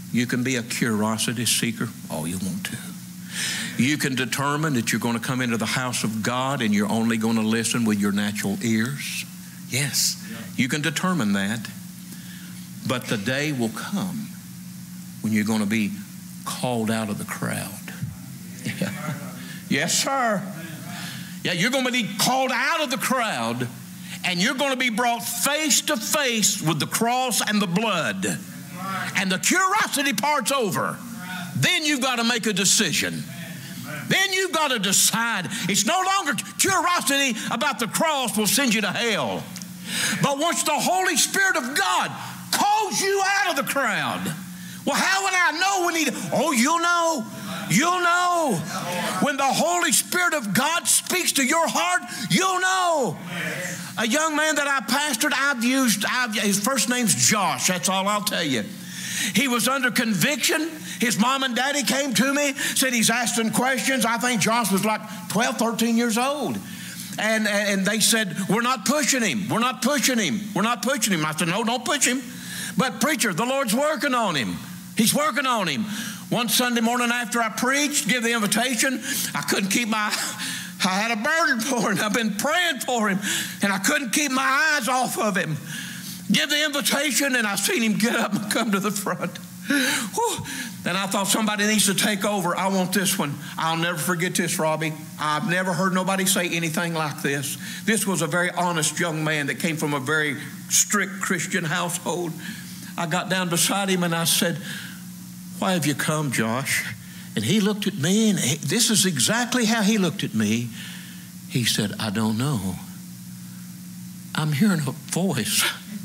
You can be a curiosity seeker all you want to. You can determine that you're going to come into the house of God and you're only going to listen with your natural ears. Yes, you can determine that. But the day will come when you're going to be called out of the crowd. Yeah. Yes, sir. Yeah, you're going to be called out of the crowd and you're going to be brought face to face with the cross and the blood. And the curiosity part's over. Then you've got to make a decision. Then you've got to decide. It's no longer curiosity about the cross will send you to hell. But once the Holy Spirit of God calls you out of the crowd, well, how would I know when you'll know. You'll know. When the Holy Spirit of God speaks to your heart, you'll know. A young man that I pastored, his first name's Josh. That's all I'll tell you. He was under conviction. His mom and daddy came to me, said he's asking questions. I think Josh was like 12, 13 years old. And they said, we're not pushing him. We're not pushing him. We're not pushing him. I said, no, don't push him. But preacher, the Lord's working on him. He's working on him. One Sunday morning after I preached, give the invitation, I had a burden for him. I've been praying for him, and I couldn't keep my eyes off of him. Give the invitation, and I seen him get up and come to the front. Whew. And I thought somebody needs to take over. I want this one. I'll never forget this, Robbie. I've never heard nobody say anything like this. This was a very honest young man that came from a very strict Christian household. I got down beside him and I said, why have you come, Josh? And he looked at me, and this is exactly how he looked at me. He said, I don't know. I'm hearing a voice.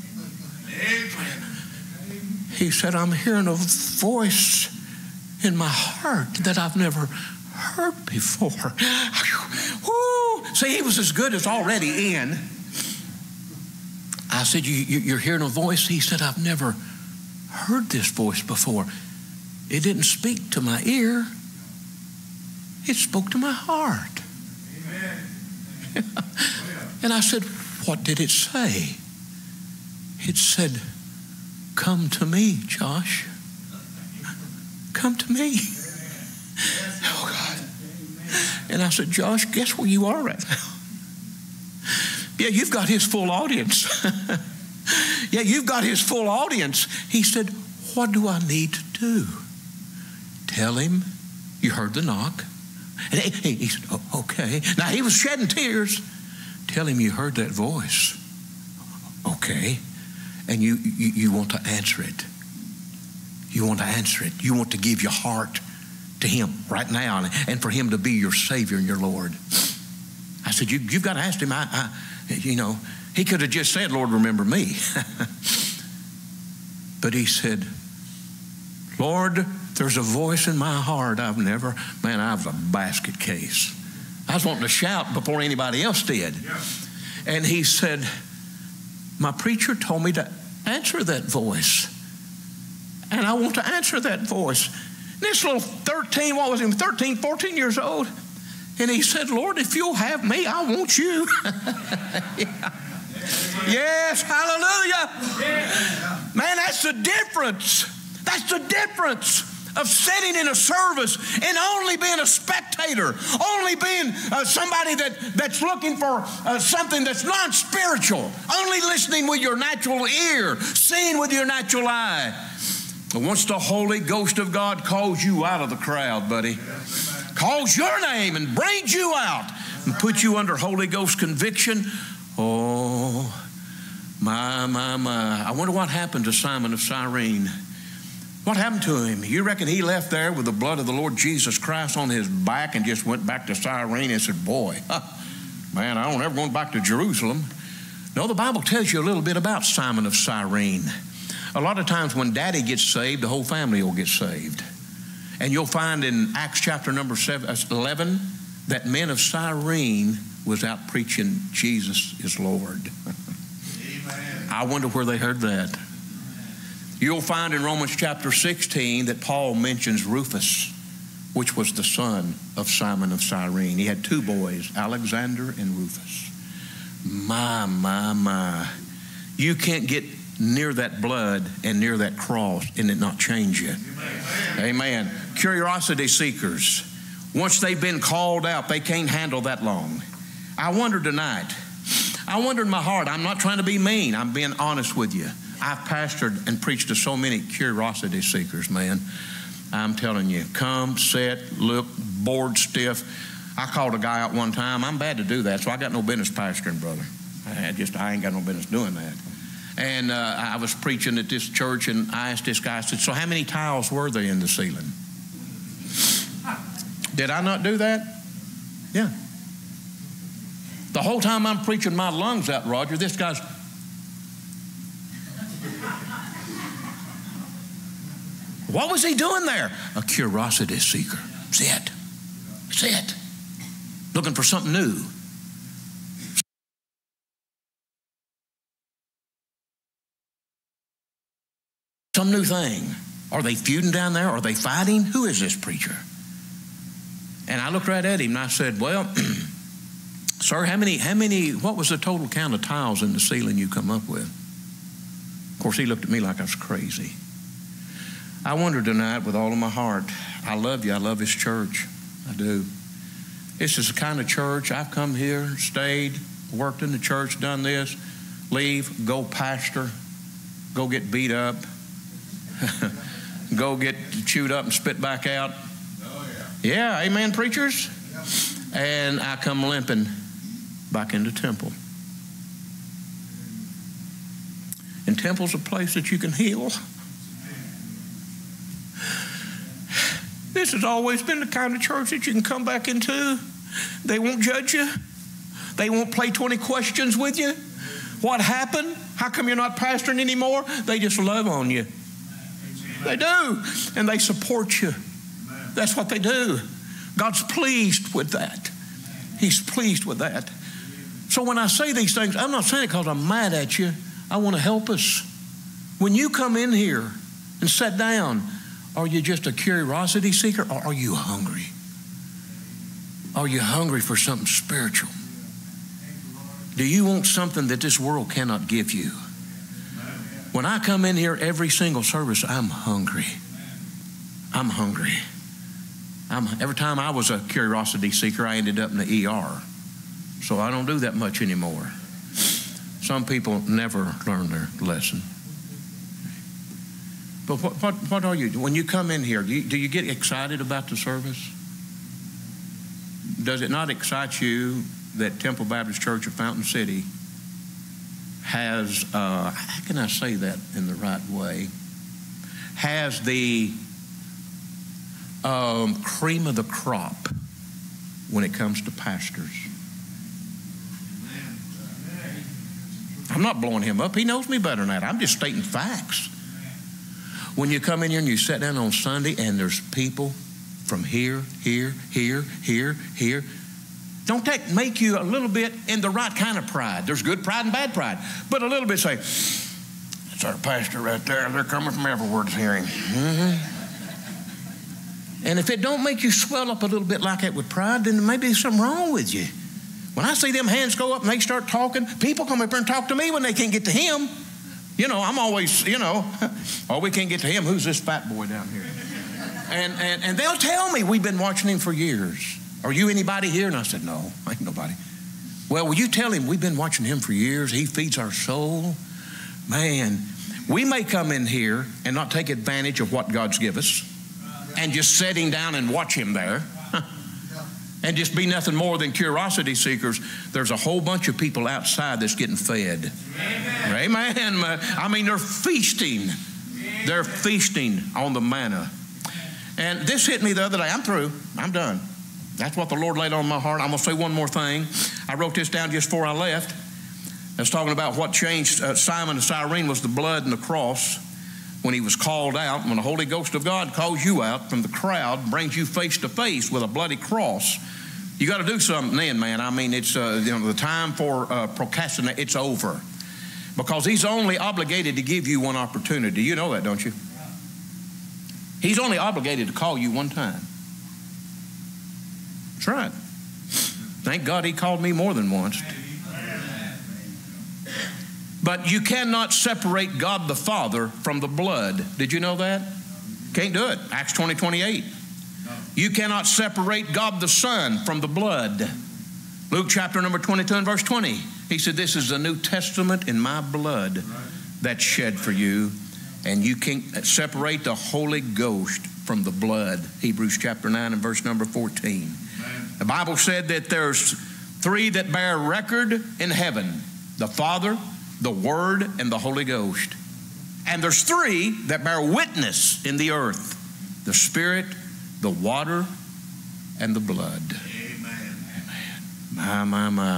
He said, I'm hearing a voice in my heart that I've never heard before. Woo. See, he was as good as already in. I said, you're hearing a voice? He said, I've never heard this voice before. It didn't speak to my ear. It spoke to my heart. Amen. And I said, what did it say? It said, come to me, Josh. Come to me. Oh, God. And I said, Josh, guess where you are right now? Yeah, you've got his full audience. Yeah, you've got his full audience. He said, what do I need to do? Tell him you heard the knock. And he said, oh, okay. Now, he was shedding tears. Tell him you heard that voice. Okay. And you want to answer it. You want to answer it. You want to give your heart to him right now and for him to be your Savior and your Lord. I said, you've got to ask him. He could have just said, Lord, remember me. But he said, Lord, there's a voice in my heart I was a basket case. I was wanting to shout before anybody else did. Yeah. And he said, my preacher told me to answer that voice. And I want to answer that voice. And this little 13, 14 years old. And he said, Lord, if you'll have me, I want you. Yeah. Yes, hallelujah. Yeah. Man, that's the difference. That's the difference of sitting in a service and only being a spectator, only being somebody that's looking for something that's non-spiritual, only listening with your natural ear, seeing with your natural eye. But once the Holy Ghost of God calls you out of the crowd, buddy, calls your name and brings you out and puts you under Holy Ghost conviction, oh, my. I wonder what happened to Simon of Cyrene. What happened to him? You reckon he left there with the blood of the Lord Jesus Christ on his back and just went back to Cyrene and said, boy, man, I don't ever go back to Jerusalem. No, the Bible tells you a little bit about Simon of Cyrene. A lot of times when daddy gets saved, the whole family will get saved. And you'll find in Acts chapter number 11 that men of Cyrene was out preaching Jesus is Lord. Amen. I wonder where they heard that. You'll find in Romans chapter 16 that Paul mentions Rufus, which was the son of Simon of Cyrene. He had two boys, Alexander and Rufus. My. You can't get near that blood and near that cross and it not change you? Amen. Curiosity seekers, once they've been called out, they can't handle that long. I wonder tonight, I wonder in my heart, I'm not trying to be mean, I'm being honest with you. I've pastored and preached to so many curiosity seekers, man. I'm telling you, come, sit, look, bored stiff. I called a guy out one time. I'm bad to do that, so I got no business pastoring, brother. I ain't got no business doing that. And I was preaching at this church, and I asked this guy, I said, so how many tiles were there in the ceiling? Did I not do that? Yeah. The whole time I'm preaching my lungs out, Roger, this guy's... What was he doing there? A curiosity seeker. Sit. Sit. Looking for something new. Some new thing. Are they feuding down there? Are they fighting? Who is this preacher? And I looked right at him and I said, well, sir, what was the total count of tiles in the ceiling you come up with? Of course, he looked at me like I was crazy. I wonder tonight with all of my heart, I love you. I love this church. I do. This is the kind of church I've come here, stayed, worked in the church, done this, leave, go pastor, go get beat up, go get chewed up and spit back out. Oh, yeah. Yeah, amen, preachers? Yep. And I come limping back into temple. And temple's a place that you can heal. This has always been the kind of church that you can come back into. They won't judge you. They won't play 20 questions with you. What happened? How come you're not pastoring anymore? They just love on you. They do. And they support you. That's what they do. God's pleased with that. He's pleased with that. So when I say these things, I'm not saying it because I'm mad at you. I want to help us. When you come in here and sit down, are you just a curiosity seeker or are you hungry? Are you hungry for something spiritual? Do you want something that this world cannot give you? When I come in here every single service, I'm hungry. I'm hungry. Every time I was a curiosity seeker, I ended up in the ER. So I don't do that much anymore. Some people never learn their lesson. But what are you? When you come in here, do you get excited about the service? Does it not excite you that Temple Baptist Church of Fountain City has, how can I say that in the right way, has the cream of the crop when it comes to pastors? I'm not blowing him up. He knows me better than that. I'm just stating facts. When you come in here and you sit down on Sunday and there's people from here, don't that make you a little bit in the right kind of pride? There's good pride and bad pride. But a little bit say, that's our pastor right there. They're coming from everywhere to hear him. Mm-hmm. And if it don't make you swell up a little bit like that with pride, then maybe there's something wrong with you. When I see them hands go up and they start talking, people come up here and talk to me when they can't get to him. You know, I'm always, oh, we can't get to him. Who's this fat boy down here? And they'll tell me, we've been watching him for years. Are you anybody here? And I said, no, I ain't nobody. Well, will you tell him we've been watching him for years? He feeds our soul. Man, we may come in here and not take advantage of what God's given us and just sitting down and watch him there and just be nothing more than curiosity seekers. There's a whole bunch of people outside that's getting fed. Amen. Amen. I mean, they're feasting. They're feasting on the manna. And this hit me the other day. I'm through. I'm done. That's what the Lord laid on my heart. I'm going to say one more thing. I wrote this down just before I left. I was talking about what changed Simon and Cyrene was the blood and the cross when he was called out. When the Holy Ghost of God calls you out from the crowd, brings you face to face with a bloody cross, you got to do something then, man. I mean, it's the time for procrastinate. It's over, because he's only obligated to give you one opportunity. You know that, don't you? He's only obligated to call you one time. That's right. Thank God he called me more than once. But you cannot separate God the Father from the blood. Did you know that? Can't do it. Acts 20:28. You cannot separate God the Son from the blood. Luke chapter number 22 and verse 20. He said, this is the New Testament in my blood that's shed for you. And you can't separate the Holy Ghost from the blood. Hebrews chapter 9 and verse number 14. Amen. The Bible said that there's three that bear record in heaven: the Father, the Word, and the Holy Ghost. And there's three that bear witness in the earth: the Spirit, the water, and the blood. Amen. My.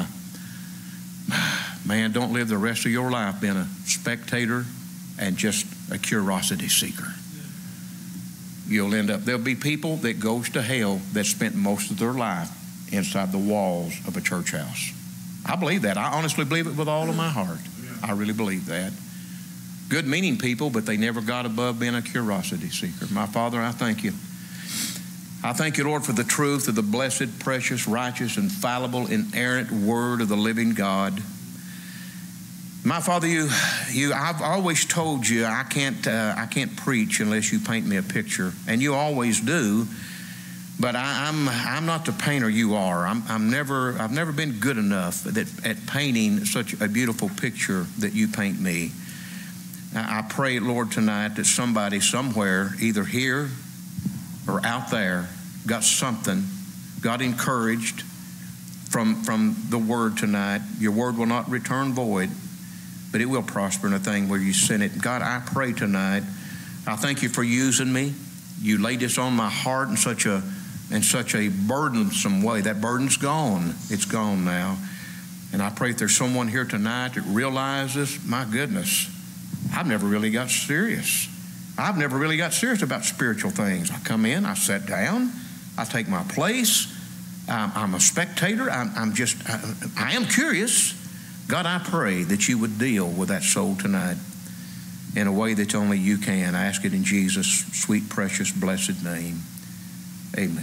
Man, don't live the rest of your life being a spectator and just a curiosity seeker. You'll end up, there'll be people that goes to hell that spent most of their life inside the walls of a church house. I believe that. I honestly believe it with all of my heart. I really believe that. Good meaning people, but they never got above being a curiosity seeker. My Father, I thank you. I thank you, Lord, for the truth of the blessed, precious, righteous, infallible, inerrant word of the living God. My Father, I've always told you I can't preach unless you paint me a picture, and you always do. But I'm not the painter you are. I've never been good enough at painting such a beautiful picture that you paint me. I pray, Lord, tonight that somebody somewhere, either here or out there, got something, got encouraged from the word tonight. Your word will not return void, but it will prosper in a thing where you send it. God, I pray tonight, I thank you for using me. You laid this on my heart in such a burdensome way. That burden's gone. It's gone now. And I pray if there's someone here tonight that realizes, my goodness, I've never really got serious. I've never really got serious about spiritual things. I come in, I sit down, I take my place. I'm a spectator. I am curious. God, I pray that you would deal with that soul tonight in a way that only you can. I ask it in Jesus' sweet, precious, blessed name. Amen.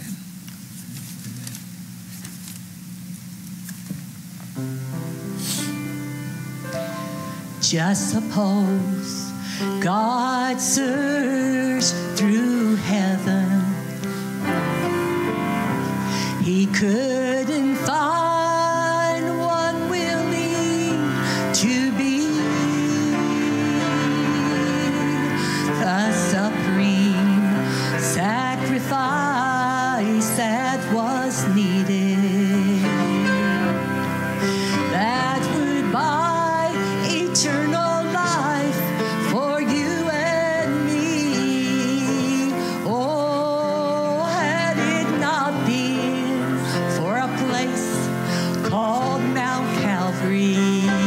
Just suppose God searched through heaven. He couldn't find one willing to be the supreme sacrifice that was needed, that would buy eternal life for you and me. Oh, had it not been for a place called Mount Calvary,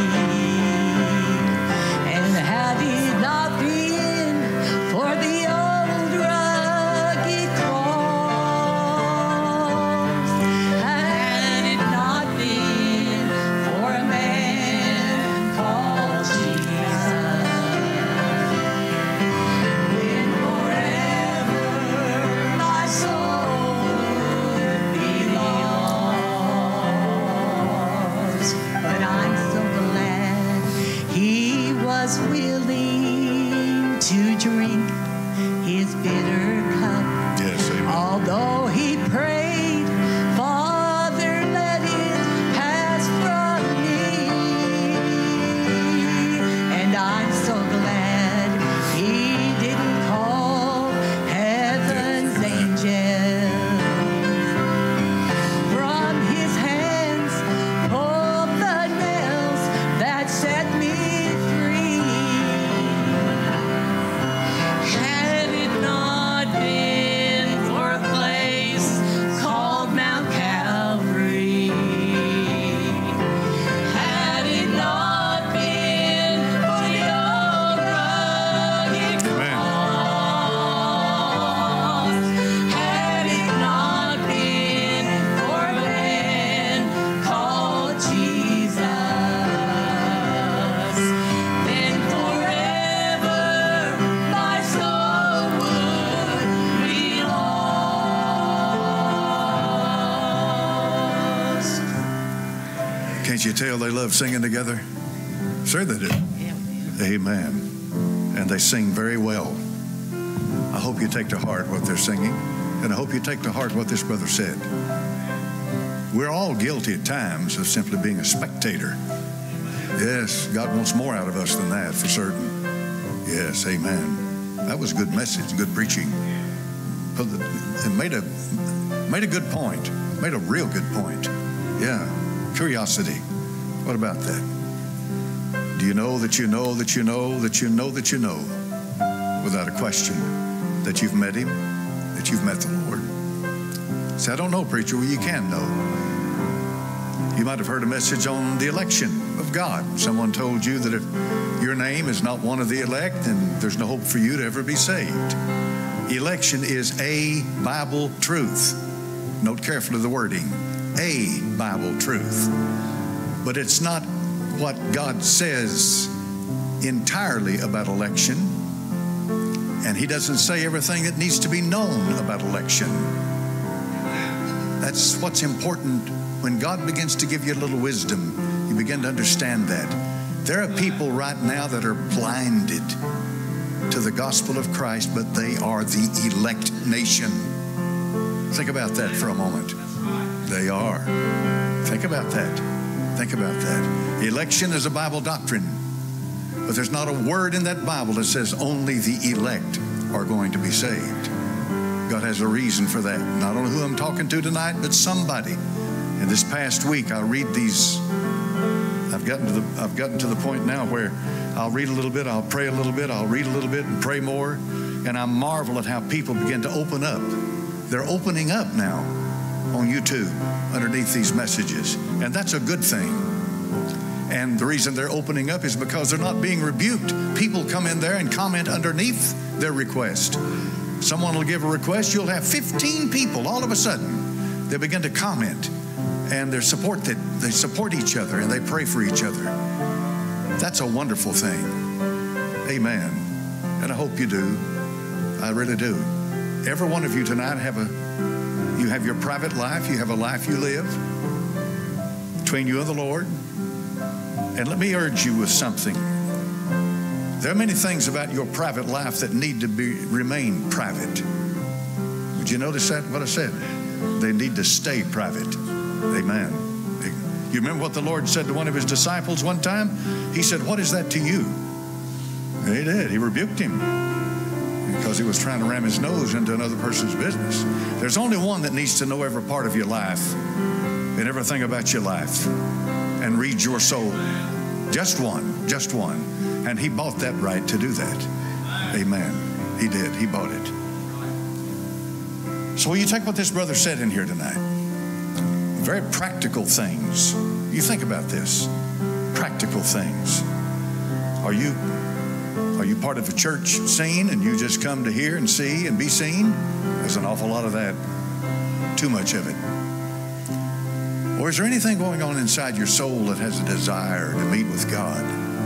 and had it not been for the old rugged cross, had it not been for a man called Jesus, then forever my soul would be lost. But I'm so glad he was willing to drink his bitter cup. Yes, amen. Although he prayed, Father, let it pass from me. And I'm so glad he didn't call heaven's angels from his hands, pulled the nails that set me free. Had it not been for a place called Mount Calvary, had it not been for the old rugged cross, had it not been for a man called Jesus, then forever my soul would be lost. Can't you tell they love singing together? Sure they do. Yeah, Amen. And they sing very well. I hope you take to heart what they're singing, and I hope you take to heart what this brother said. We're all guilty at times of simply being a spectator. Yes, God wants more out of us than that, for certain. Yes, amen. That was a good message, good preaching. It made a good point, made a real good point. Yeah, curiosity. What about that? Do you know that you know that you know that you know that you know, without a question, that you've met Him, that you've met the Lord? Say, I don't know, preacher. Well, you can know. You might have heard a message on the election of God. Someone told you that if your name is not one of the elect, then there's no hope for you to ever be saved. Election is a Bible truth. Note carefully the wording. A Bible truth. But it's not what God says entirely about election. And He doesn't say everything that needs to be known about election. That's what's important. When God begins to give you a little wisdom, you begin to understand that. There are people right now that are blinded to the gospel of Christ, but they are the elect nation. Think about that for a moment. They are. Think about that. Think about that. Election is a Bible doctrine, but there's not a word in that Bible that says only the elect are going to be saved. God has a reason for that. Not only who I'm talking to tonight, but somebody. In this past week, I read these. I've gotten to the point now where I'll read a little bit, I'll pray a little bit, I'll read a little bit and pray more, and I marvel at how people begin to open up. They're opening up now on YouTube underneath these messages, and that's a good thing. And the reason they're opening up is because they're not being rebuked. People come in there and comment underneath their request. Someone will give a request, you'll have 15 people all of a sudden. They begin to comment, and they support each other, and they pray for each other. That's a wonderful thing. Amen. And I hope you do. I really do. Every one of you tonight you have your private life. You have a life you live between you and the Lord. And let me urge you with something. There are many things about your private life that need to remain private. Would you notice that, what I said? They need to stay private. Amen. You remember what the Lord said to one of His disciples one time? He said, what is that to you? And He did. He rebuked him because he was trying to ram his nose into another person's business. There's only one that needs to know every part of your life and everything about your life and read your soul. Just one. Just one. And He bought that right to do that. Amen. He did. He bought it. So will you take what this brother said in here tonight? Very practical things. You think about this. Practical things. Are you part of a church scene and you just come to hear and see and be seen? There's an awful lot of that. Too much of it. Or is there anything going on inside your soul that has a desire to meet with God?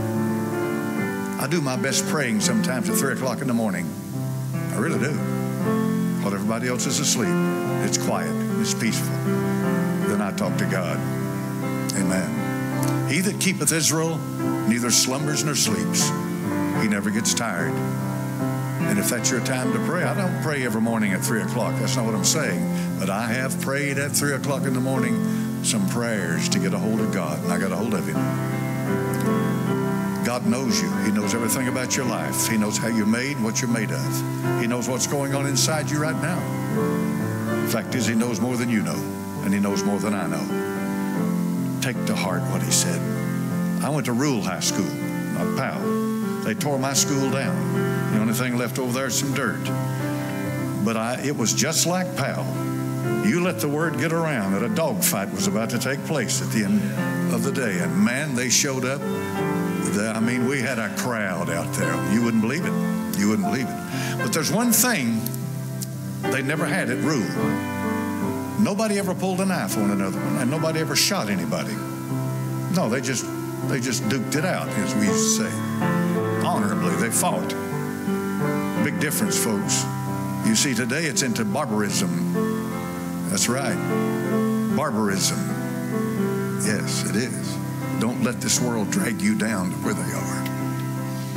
I do my best praying sometimes at 3 o'clock in the morning. I really do. While everybody else is asleep. It's quiet. It's peaceful. Then I talk to God. Amen. He that keepeth Israel neither slumbers nor sleeps. He never gets tired. And if that's your time to pray, I don't pray every morning at 3 o'clock. That's not what I'm saying. But I have prayed at 3 o'clock in the morning some prayers to get a hold of God. And I got a hold of Him. God knows you. He knows everything about your life. He knows how you're made and what you're made of. He knows what's going on inside you right now. The fact is, He knows more than you know. And He knows more than I know. Take to heart what He said. I went to rural high school, not Powell. They tore my school down. The only thing left over there is some dirt. But it was just like Powell. You let the word get around that a dogfight was about to take place at the end of the day. And man, they showed up. We had a crowd out there. You wouldn't believe it. You wouldn't believe it. But there's one thing they never had at rule. Nobody ever pulled a knife on another one, and nobody ever shot anybody. No, they just duked it out, as we used to say. Honorably, they fought. Big difference, folks. You see, today it's into barbarism. That's right. Barbarism. Yes, it is. Don't let this world drag you down to where they are.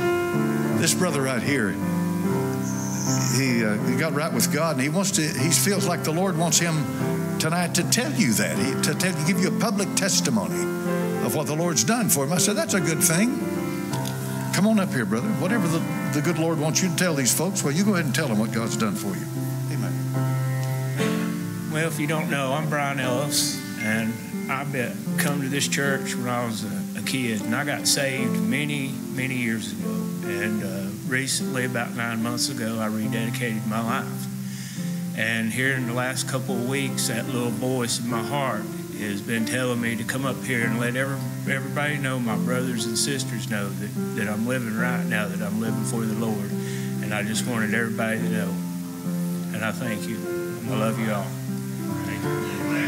This brother right here, he got right with God, and he feels like the Lord wants him tonight to tell you that, give you a public testimony of what the Lord's done for him. I said, that's a good thing. Come on up here, brother. Whatever the good Lord wants you to tell these folks, well, you go ahead and tell them what God's done for you. Amen. Well, if you don't know, I'm Brian Ellis, and I've come to this church when I was a kid, and I got saved many, many years ago. And recently, about 9 months ago, I rededicated my life. And here in the last couple of weeks, that little voice in my heart has been telling me to come up here and let everybody know, my brothers and sisters know that I'm living right now, that I'm living for the Lord. And I just wanted everybody to know. And I thank you. I love you all. Thank you.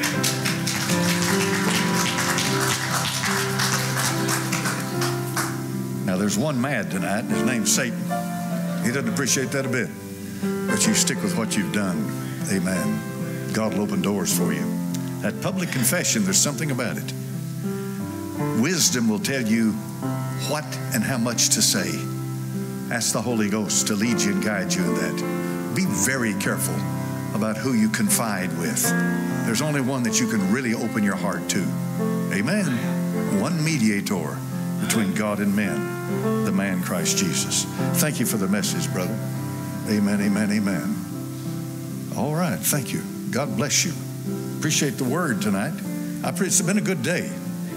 Now, there's one mad tonight, and his name's Satan. He doesn't appreciate that a bit. But you stick with what you've done. Amen. God will open doors for you. That public confession, there's something about it. Wisdom will tell you what and how much to say. Ask the Holy Ghost to lead you and guide you in that. Be very careful about who you confide with. There's only one that you can really open your heart to. Amen. One mediator between God and men, the man Christ Jesus. Thank you for the message, brother. Amen, amen, amen. All right, thank you. God bless you. Appreciate the word tonight. It's been a good day.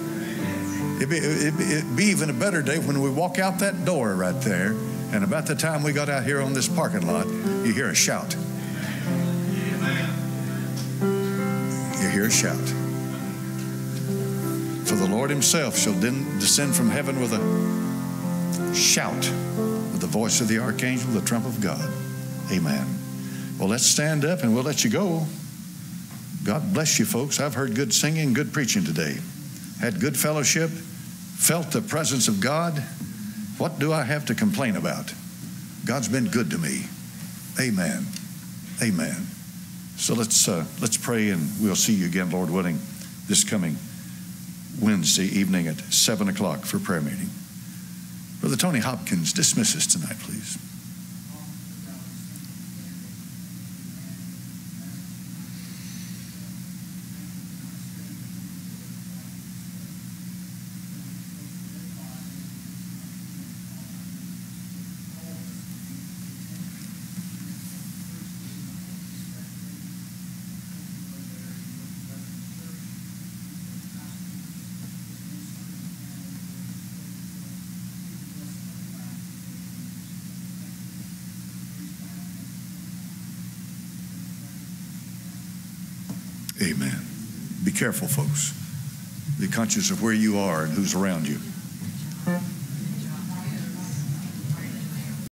It'd be even a better day when we walk out that door right there, and about the time we got out here on this parking lot, you hear a shout. You hear a shout. For the Lord himself shall descend from heaven with a shout, with the voice of the archangel, the trump of God. Amen. Well, let's stand up and we'll let you go. God bless you, folks. I've heard good singing, good preaching today. Had good fellowship, felt the presence of God. What do I have to complain about? God's been good to me. Amen. Amen. So let's pray, and we'll see you again, Lord willing, this coming Wednesday evening at 7 o'clock for prayer meeting. Brother Tony Hopkins, dismiss us tonight, please. Amen. Be careful, folks. Be conscious of where you are and who's around you.